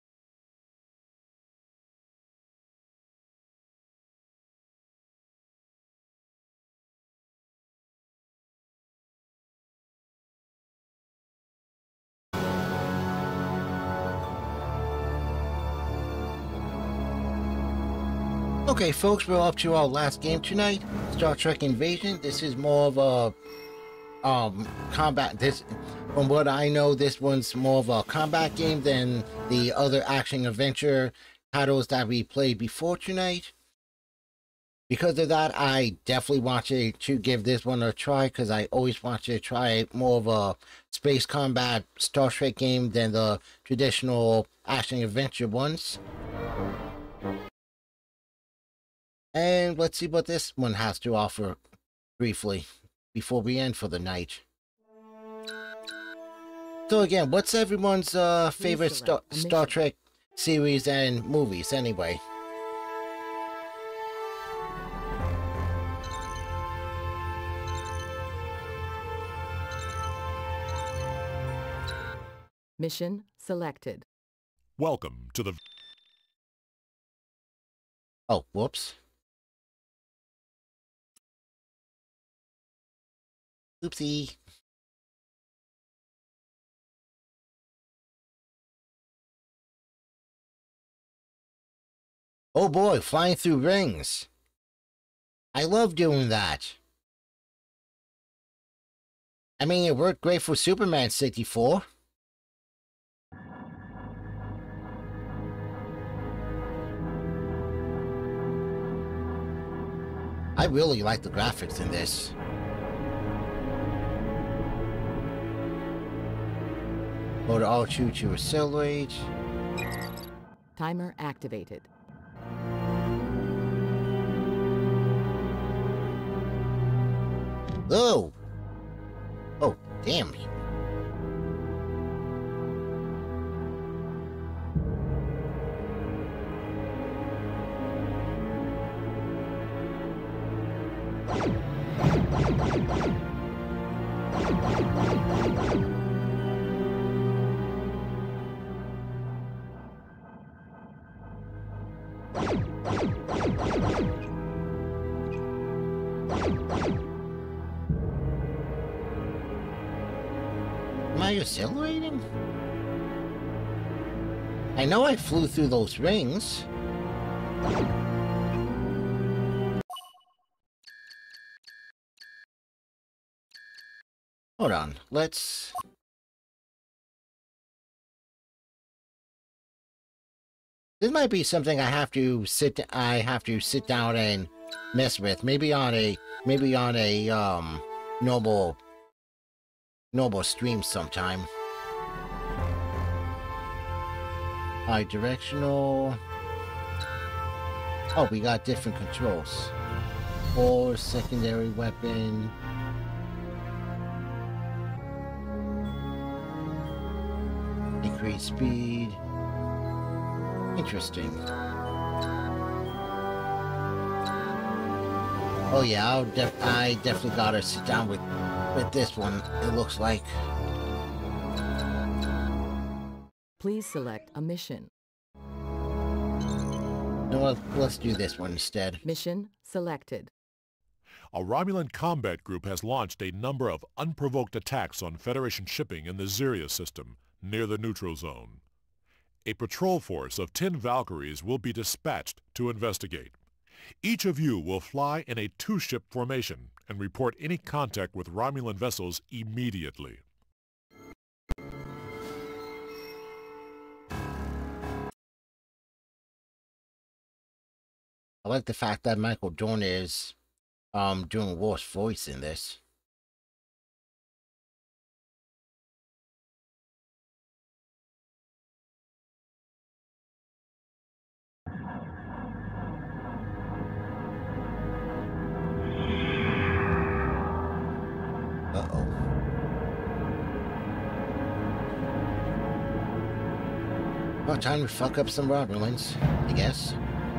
Speaker 1: Okay, folks, we're up to our last game tonight, Star Trek Invasion. This is more of a um combat. This, from what I know, this one's more of a combat game than the other action adventure titles that we played before tonight. Because of that, I definitely want you to give this one a try, because I always want you to try more of a space combat Star Trek game than the traditional action adventure ones. And let's see what this one has to offer briefly before we end for the night. So again, what's everyone's uh, favorite Star, Star Trek series and movies anyway?
Speaker 11: Mission selected.
Speaker 12: Welcome to the...
Speaker 1: Oh, whoops. Oopsie. Oh boy, flying through rings. I love doing that. I mean, it worked great for Superman sixty-four. I really like the graphics in this. Mode R two to accelerate.
Speaker 11: Timer activated.
Speaker 1: Oh! Oh, damn. Am I accelerating? I know I flew through those rings. Hold on, let's... This might be something I have to sit I have to sit down and mess with. Maybe on a maybe on a um normal normal stream sometime. Alright, directional. Oh, we got different controls. Or secondary weapon. Increase speed. Interesting. Oh yeah, I'll def I definitely gotta sit down with with this one. It looks like.
Speaker 11: Please select a mission.
Speaker 1: No, let's do this one instead.
Speaker 11: Mission selected.
Speaker 12: A Romulan combat group has launched a number of unprovoked attacks on Federation shipping in the Ziria system, near the neutral zone. A patrol force of ten Valkyries will be dispatched to investigate. Each of you will fly in a two-ship formation and report any contact with Romulan vessels immediately.
Speaker 1: I like the fact that Michael Dorn is um doing Wolf's voice in this. Uh-oh. Well, time to fuck up some Romulans, I guess.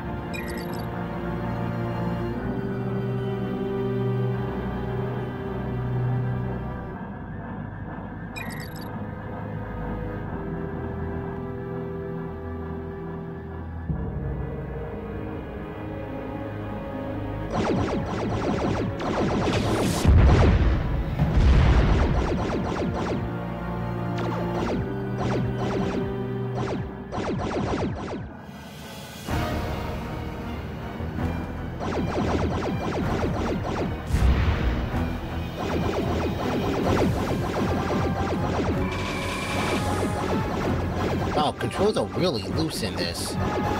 Speaker 1: Wow, controls are really loose in this.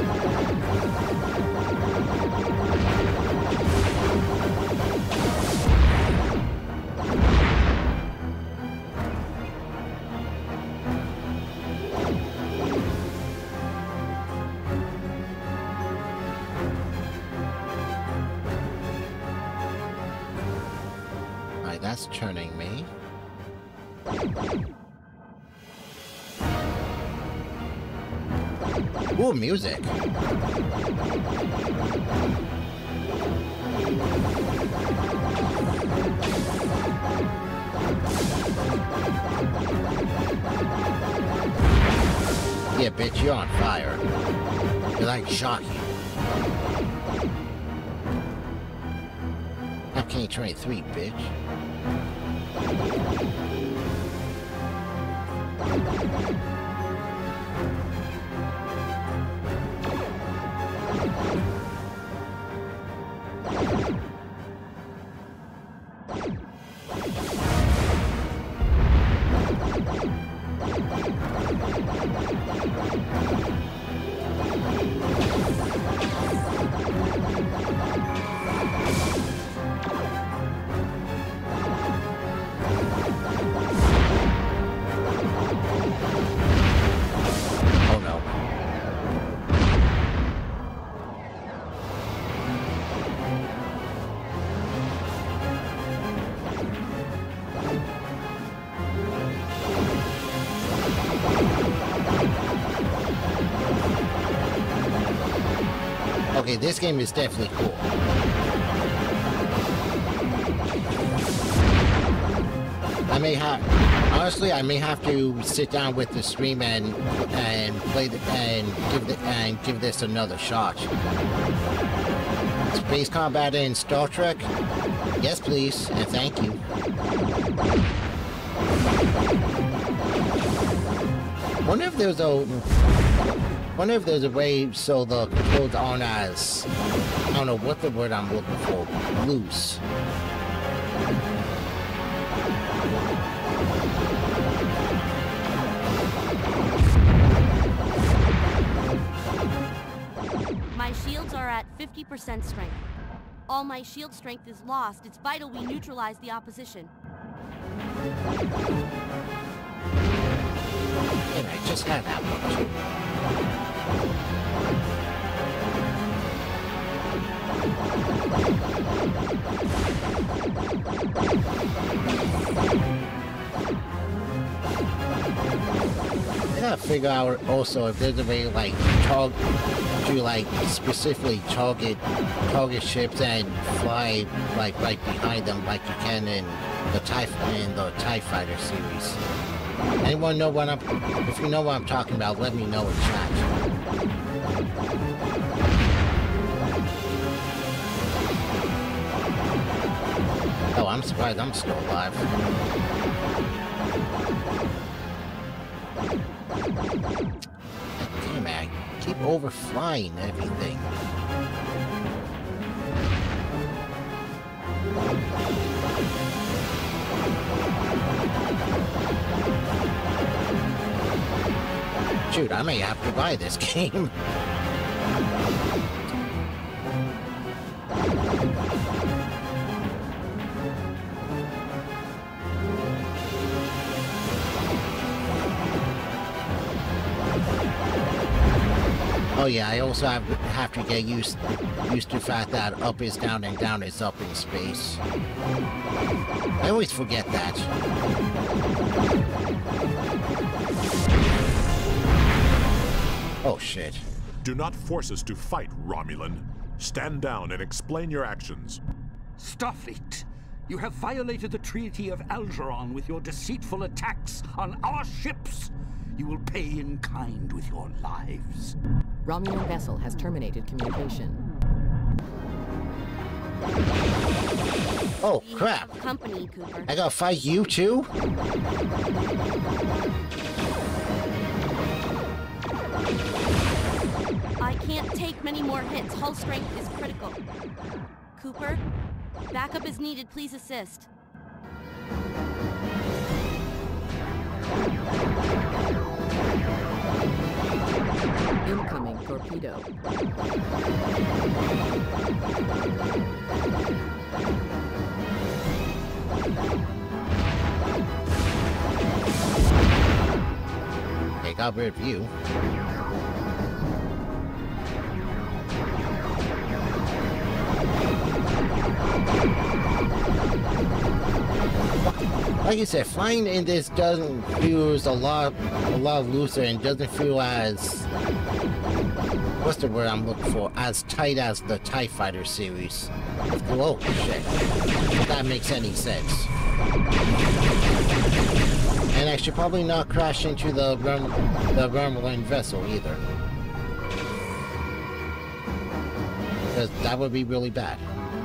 Speaker 1: Alright, that's turning me. Ooh, music. Yeah, bitch, you're on fire. You're like Jockey. I'm King twenty-three, bitch. Okay, this game is definitely cool. I may have, honestly, I may have to sit down with the stream and and play the, and give the, and give this another shot. Space combat in Star Trek? Yes, please, and thank you. Wonder if there's a. Wonder if there's a way so the controls aren't as, I don't know what the word I'm looking for, loose.
Speaker 13: My shields are at fifty percent strength. All my shield strength is lost. It's vital we neutralize the opposition.
Speaker 1: And I just had that one too. I gotta figure out also if there's a way like target to like specifically target target ships and fly like right behind them like you can in the TIE in the TIE Fighter series. Anyone know what I'm if you know what I'm talking about, let me know in chat. Oh, I'm surprised I'm still alive. Damn it, I keep overflying everything. Shoot, I may have to buy this game. Oh yeah, I also have, have to get used used to the fact that up is down and down is up in space. I always forget that. Oh shit.
Speaker 12: Do not force us to fight, Romulan. Stand down and explain your actions.
Speaker 14: Starfleet, you have violated the Treaty of Algeron with your deceitful attacks on our ships. You will pay in kind with your lives.
Speaker 11: Romulan vessel has terminated communication.
Speaker 1: Oh crap!
Speaker 13: Company, Cooper.
Speaker 1: I gotta fight you too?
Speaker 13: I can't take many more hits. Hull strength is critical. Cooper, backup is needed. Please assist.
Speaker 11: Incoming torpedo.
Speaker 1: Okay, got rid of you. Like you said, flying in this doesn't feel a lot, a lot looser and doesn't feel as, what's the word I'm looking for, as tight as the TIE Fighter series. Oh shit, if that makes any sense. And I should probably not crash into the Rum the Romulan vessel either, because that would be really bad.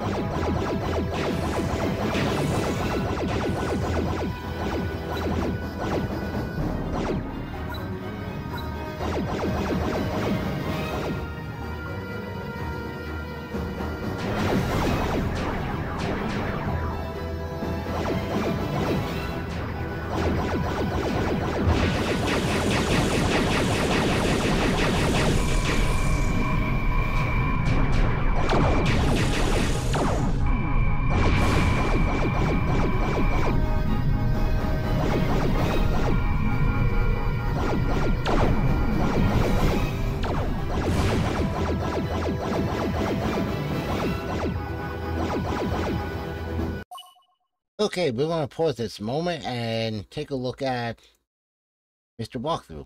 Speaker 1: Okay, we're going to pause this moment and take a look at Mister Walkthrough.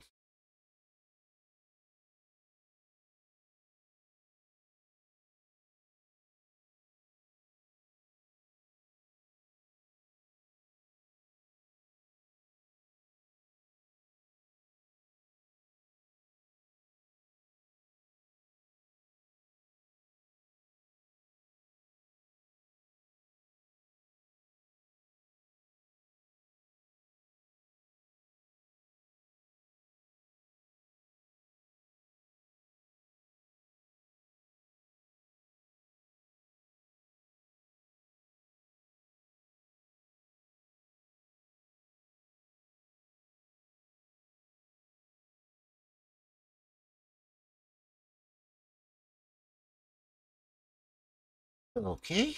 Speaker 1: Okay.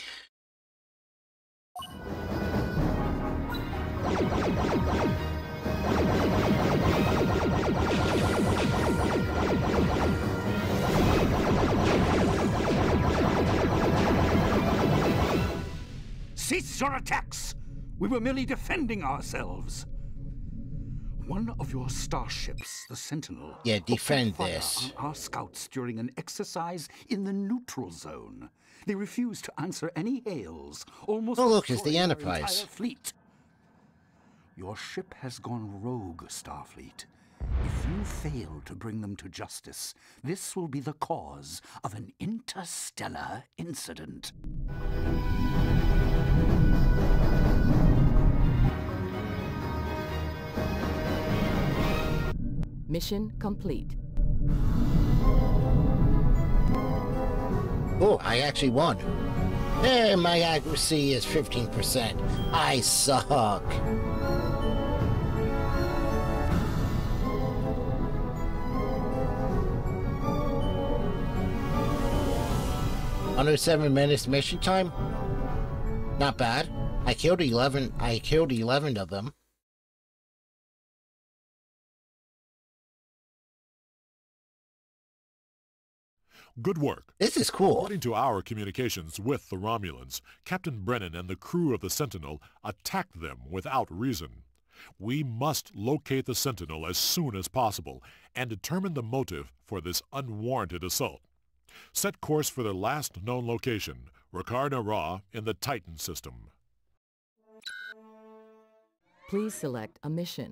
Speaker 14: Cease your attacks! We were merely defending ourselves. One of your starships, the Sentinel,
Speaker 1: Yeah, defend
Speaker 14: opened fire
Speaker 1: this.
Speaker 14: on our scouts during an exercise in the neutral zone. They refused to answer any hails, almost
Speaker 1: Oh, look, it's the
Speaker 14: destroying our
Speaker 1: Enterprise.
Speaker 14: entire fleet. Your ship has gone rogue, Starfleet. If you fail to bring them to justice, this will be the cause of an interstellar incident.
Speaker 11: Mission complete.
Speaker 1: Oh, I actually won. Hey, my accuracy is fifteen percent. I suck. Under seven minutes mission time? Not bad. I killed eleven. I killed eleven of them.
Speaker 12: Good work.
Speaker 1: This is cool.
Speaker 12: According to our communications with the Romulans, Captain Brennan and the crew of the Sentinel attacked them without reason. We must locate the Sentinel as soon as possible and determine the motive for this unwarranted assault. Set course for their last known location, Rakar-Nara in the Titan system.
Speaker 11: Please select a mission.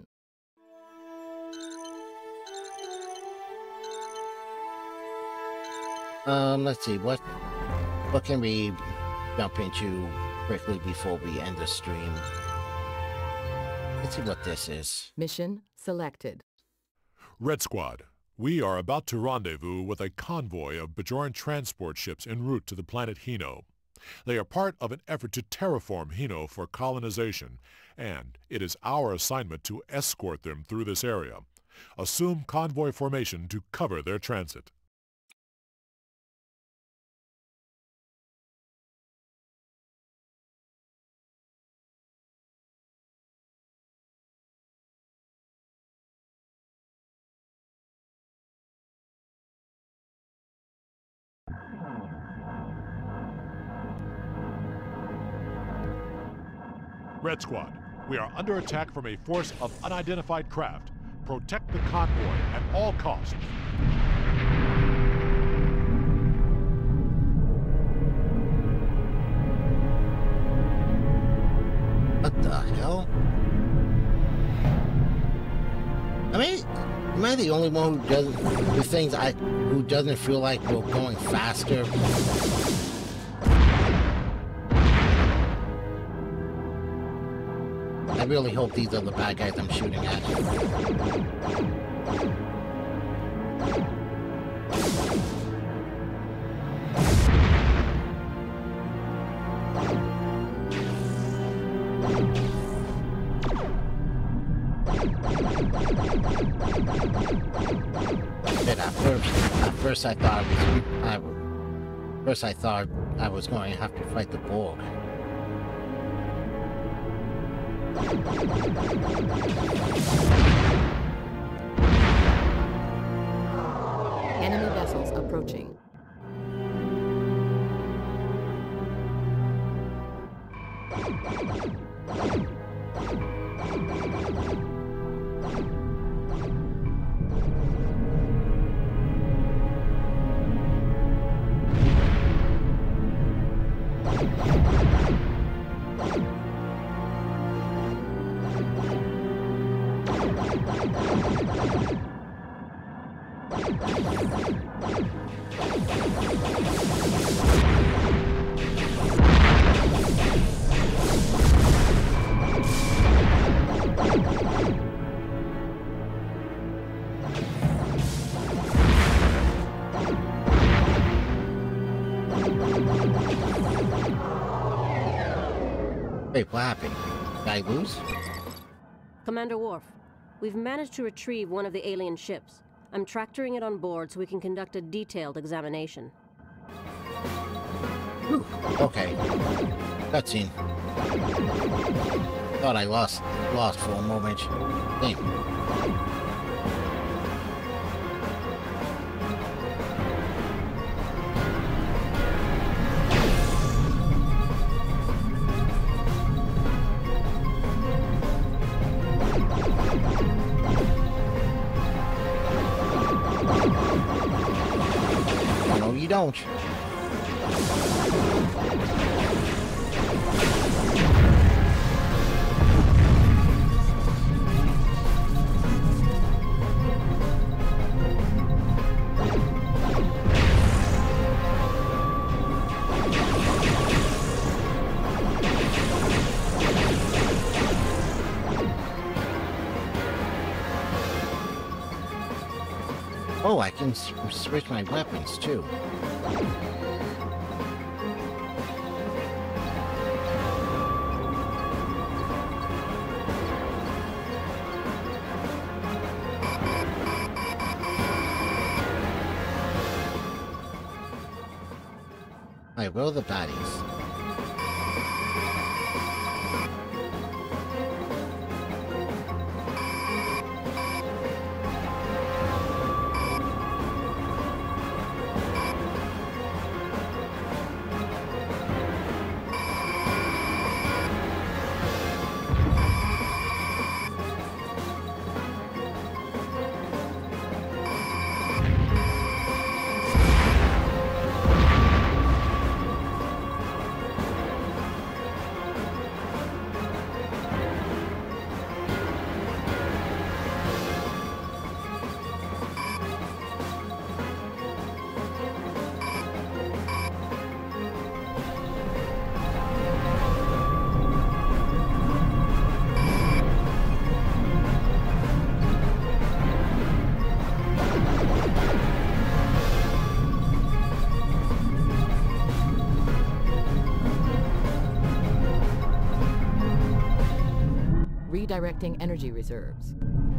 Speaker 1: Um, let's see, what what can we jump into quickly before we end the stream? Let's see what this is.
Speaker 11: Mission selected.
Speaker 12: Red Squad, we are about to rendezvous with a convoy of Bajoran transport ships en route to the planet Hino. They are part of an effort to terraform Hino for colonization, and it is our assignment to escort them through this area. Assume convoy formation to cover their transit. Red Squad, we are under attack from a force of unidentified craft. Protect the convoy at all costs.
Speaker 1: What the hell? I mean, am I the only one who doesn't, who thinks I, who doesn't feel like we're going faster? I really hope these are the bad guys I'm shooting at. But at first, at first I thought I was, I, first I thought I was going to have to fight the Borg.
Speaker 11: Enemy vessels approaching.
Speaker 1: Wait, what happened? Did I lose?
Speaker 15: Commander Worf, we've managed to retrieve one of the alien ships. I'm tractoring it on board so we can conduct a detailed examination.
Speaker 1: Whew. Okay. Cutscene. Thought I lost lost for a moment. Damn. No, you don't. Oh, I can s switch my weapons too. I will the baddies.
Speaker 11: Redirecting energy reserves.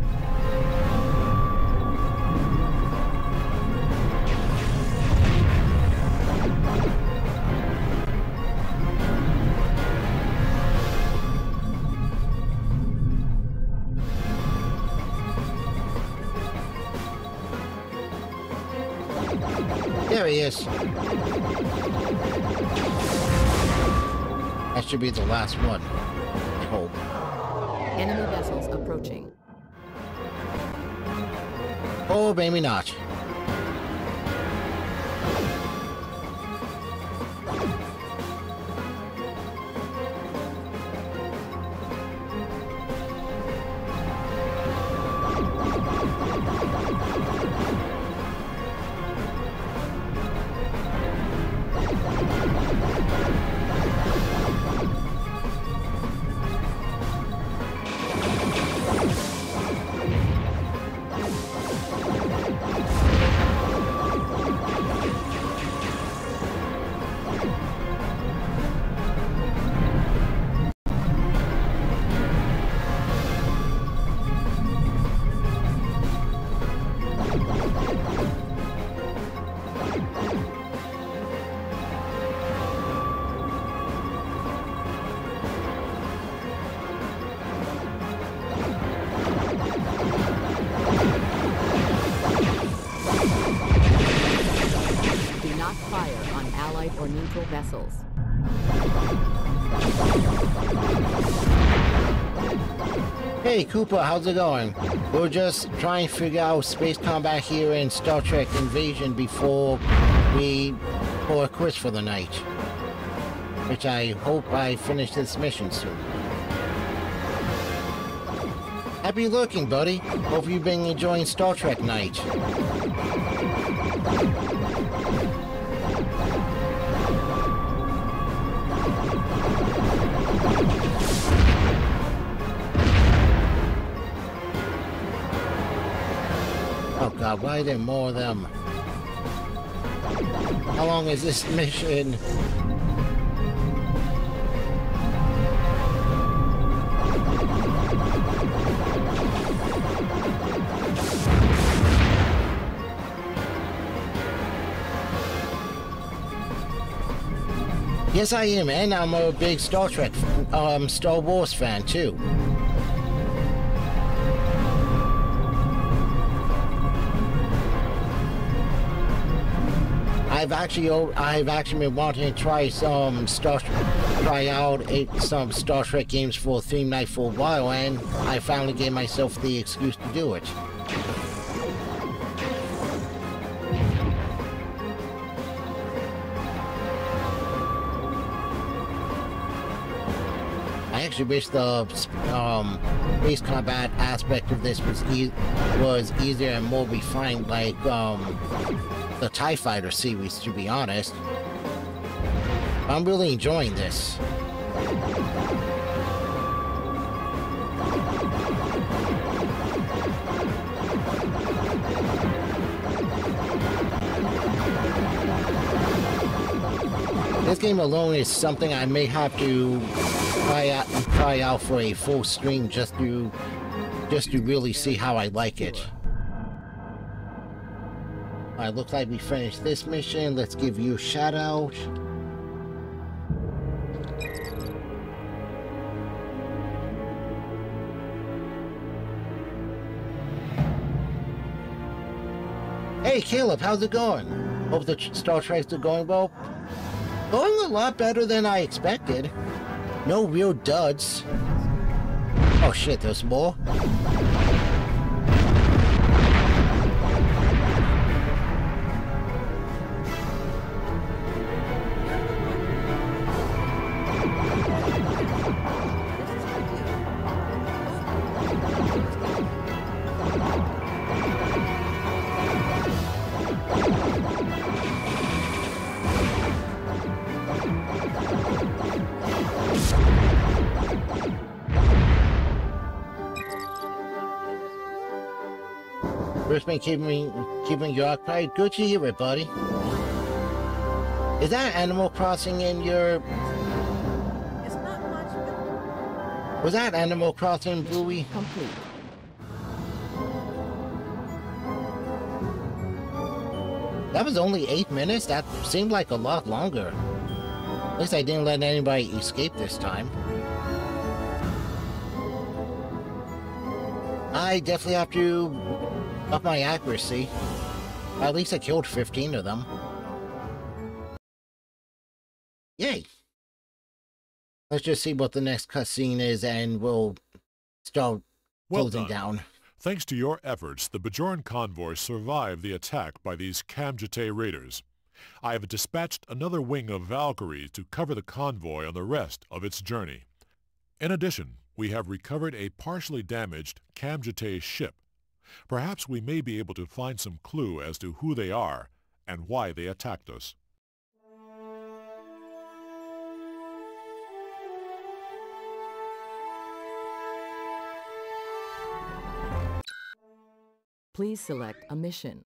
Speaker 1: There he is. That should be the last one, I hope.
Speaker 11: Enemy vessels approaching.
Speaker 1: Oh, maybe not.
Speaker 11: Or neutral vessels.
Speaker 1: Hey Cooper, how's it going? We're just trying to figure out space combat here in Star Trek Invasion before we pull a quits for the night. Which I hope I finish this mission soon. Happy looking, buddy. Hope you've been enjoying Star Trek night. Oh god, why are there more of them? How long is this mission? Yes, I am, and I'm a big Star Trek, um, Star Wars fan too. I've actually, I've actually been wanting to try some Star, try out a, some Star Trek games for theme night for a while, and I finally gave myself the excuse to do it. I actually wish the um, space combat aspect of this was e was easier and more refined, like um. the TIE Fighter series, to be honest. I'm really enjoying this. This game alone is something I may have to try out, try out for a full stream just to, just to really see how I like it. Alright, looks like we finished this mission. Let's give you a shout out. Hey Caleb, how's it going? Hope the Star Treks are going well. Going a lot better than I expected. No real duds. Oh shit, there's more? Been keeping keeping you occupied. Good to hear it, buddy. Is that Animal Crossing in your?
Speaker 3: It's not much, but
Speaker 1: Was that Animal Crossing, Bluey?
Speaker 11: Complete.
Speaker 1: That was only eight minutes. That seemed like a lot longer. At least I didn't let anybody escape this time. I definitely have to up my accuracy. At least I killed fifteen of them. Yay! Let's just see what the next cutscene is and we'll start
Speaker 12: Well
Speaker 1: closing
Speaker 12: done.
Speaker 1: down.
Speaker 12: Thanks to your efforts, the Bajoran convoy survived the attack by these Kamjate raiders. I have dispatched another wing of Valkyries to cover the convoy on the rest of its journey. In addition, we have recovered a partially damaged Kamjate ship. Perhaps we may be able to find some clue as to who they are and why they attacked us.
Speaker 11: Please select a mission.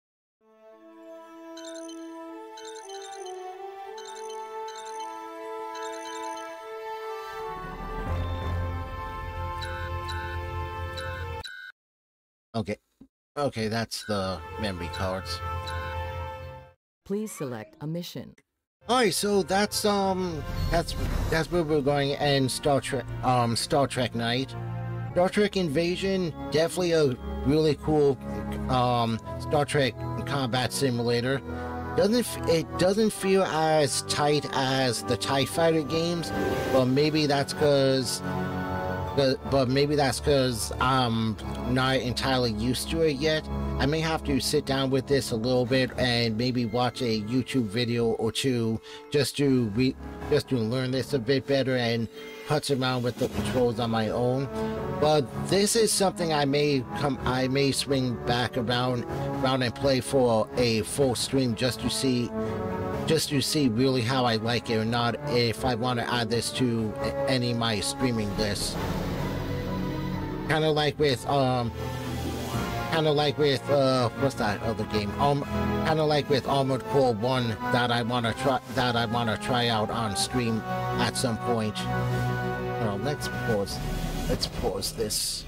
Speaker 1: Okay. Okay, that's the memory cards.
Speaker 11: Please select a mission.
Speaker 1: Alright, so that's um that's that's where we're going to end Star Trek um Star Trek Night. Star Trek Invasion, definitely a really cool um Star Trek combat simulator. Doesn't it doesn't feel as tight as the TIE Fighter games, but maybe that's because But, but maybe that's because I'm not entirely used to it yet. I may have to sit down with this a little bit and maybe watch a YouTube video or two just to re just to learn this a bit better and putz around with the controls on my own. But this is something I may come I may swing back around around and play for a full stream just to see just to see really how I like it or not, if I want to add this to any of my streaming lists. Kind of like with um, kind of like with uh, what's that other game? Um, kind of like with Armored Core One that I want to try that I want to try out on stream at some point. Well, let's pause. Let's pause this.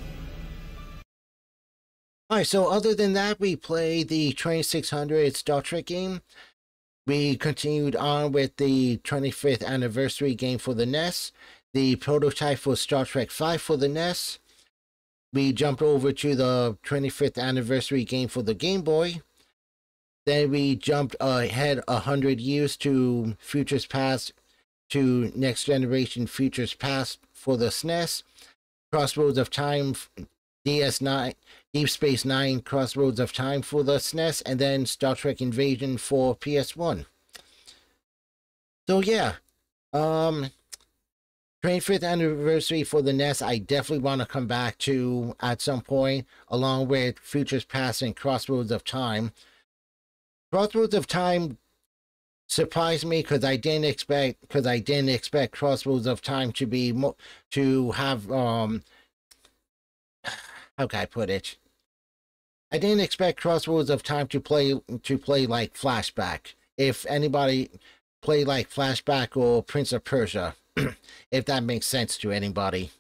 Speaker 1: Alright, so other than that, we play the twenty-six hundred Star Trek game. we continued on with the twenty-fifth anniversary game for the N E S, the prototype for Star Trek five for the N E S. We jumped over to the twenty-fifth anniversary game for the Game Boy. Then we jumped ahead one hundred years to Futures Past, to Next Generation Futures Past for the S N E S. Crossroads of Time, D S nine, Deep Space Nine, Crossroads of Time for the S N E S, and then Star Trek Invasion for P S one. So yeah, um, twenty-fifth anniversary for the N E S, I definitely want to come back to at some point, along with Futures Past and Crossroads of Time. Crossroads of Time surprised me because I didn't expect because I didn't expect Crossroads of Time to be mo to have um how can I put it? I didn't expect Crossroads of Time to play to play like Flashback. If anybody played like Flashback or Prince of Persia, if that makes sense to anybody.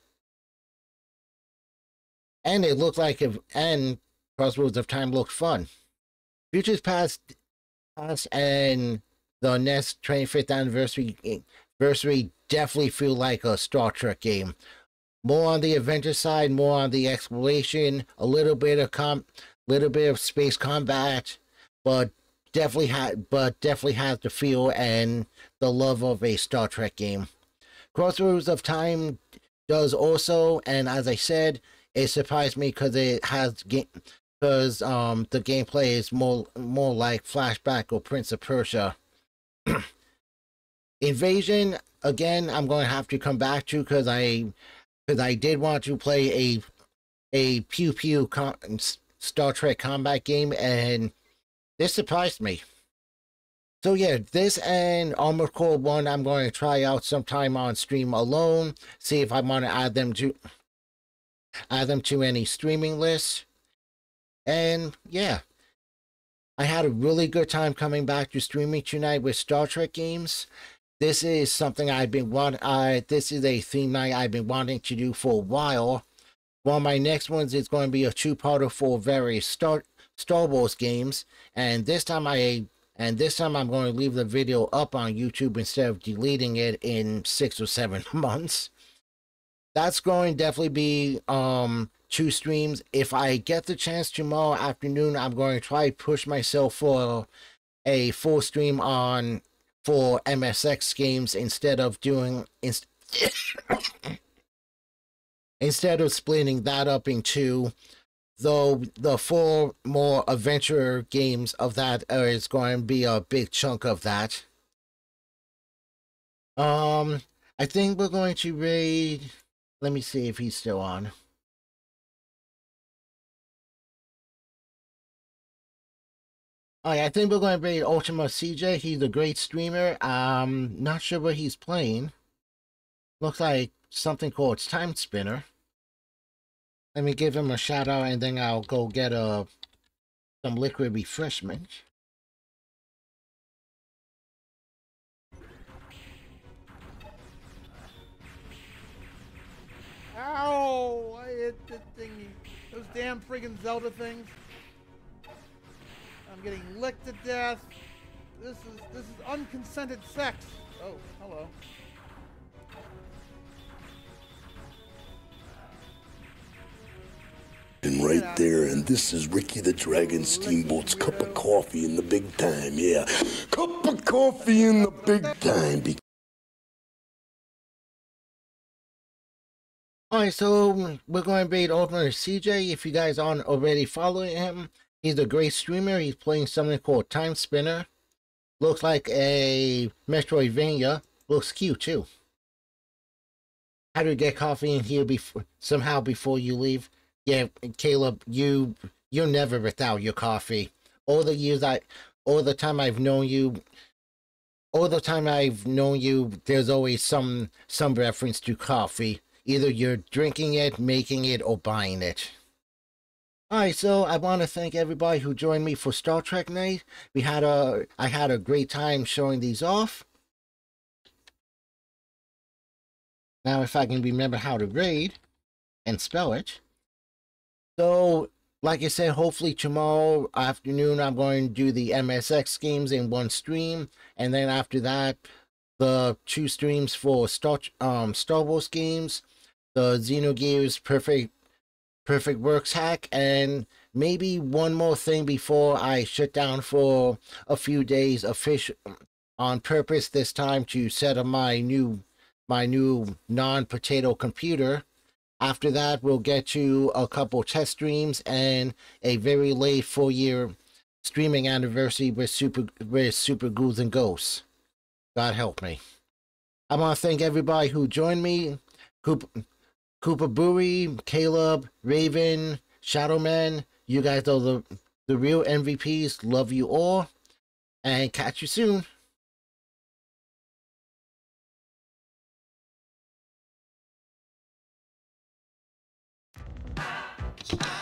Speaker 1: And it looked like if and Crossroads of Time looked fun. Futures Past, Past and the N E S twenty-fifth anniversary anniversary definitely feel like a Star Trek game. More on the adventure side, more on the exploration, a little bit of com, little bit of space combat, but definitely had, but definitely has the feel and the love of a Star Trek game. Crossroads of Time does also, and as I said, it surprised me because it has game. Because um the gameplay is more more like Flashback or Prince of Persia. Invasion, again, I'm going to have to come back to because I because I did want to play a a pew pew com Star Trek combat game, and this surprised me. So yeah, this and Armored Core one I'm going to try out sometime on stream alone. See if I want to add them to add them to any streaming lists. And yeah, I had a really good time coming back to streaming tonight with Star Trek games. This is something I've been want. I this is a theme night I've been wanting to do for a while. One of my next ones is going to be a two-parter for various Star Star Wars games, and this time I and this time I'm going to leave the video up on YouTube instead of deleting it in six or seven months. That's going to definitely be um two streams. If I get the chance tomorrow afternoon, I'm going to try to push myself for a full stream on for M S X games instead of doing inst instead of splitting that up in two. Though the four more adventure games of that uh, is going to be a big chunk of that. Um, I think we're going to raid. Let me see if he's still on. Oh, yeah, I think we're going to raid Ultima C J. He's a great streamer. Um, not sure what he's playing. Looks like something called Time Spinner. Let me give him a shout out, and then I'll go get a some liquid refreshment.
Speaker 16: Ow! I hit the thingy. Those damn friggin' Zelda things. I'm getting licked to death. This is this is unconsented sex. Oh, hello.
Speaker 17: And right there, and this is Ricky the Dragon Steamboat's cup of coffee in the big time, yeah. Cup of coffee in the big time.
Speaker 1: Alright, so we're going to raid Ultimate C J. If you guys aren't already following him, he's a great streamer. He's playing something called Time Spinner. Looks like a Metroidvania. Looks cute too. How do you get coffee in here before somehow before you leave? Yeah, Caleb, you you're never without your coffee. All the years I, all the time I've known you, all the time I've known you, there's always some some reference to coffee. Either you're drinking it, making it, or buying it. Alright, so I want to thank everybody who joined me for Star Trek Night. We had a, I had a great time showing these off. Now if I can remember how to raid and spell it. So like I said, hopefully tomorrow afternoon I'm going to do the M S X games in one stream, and then after that, the two streams for Star um Star Wars games, the Xenogears Perfect Perfect Works hack, and maybe one more thing before I shut down for a few days official on purpose this time to set up my new my new non-potato computer. After that, we'll get to a couple test streams and a very late four-year streaming anniversary with Super with Super Ghouls and Ghosts. God help me. I want to thank everybody who joined me. Koopa, Koopa Booey, Caleb, Raven, Shadowman. You guys are the, the real M V Ps. Love you all. And catch you soon.
Speaker 18: Ah!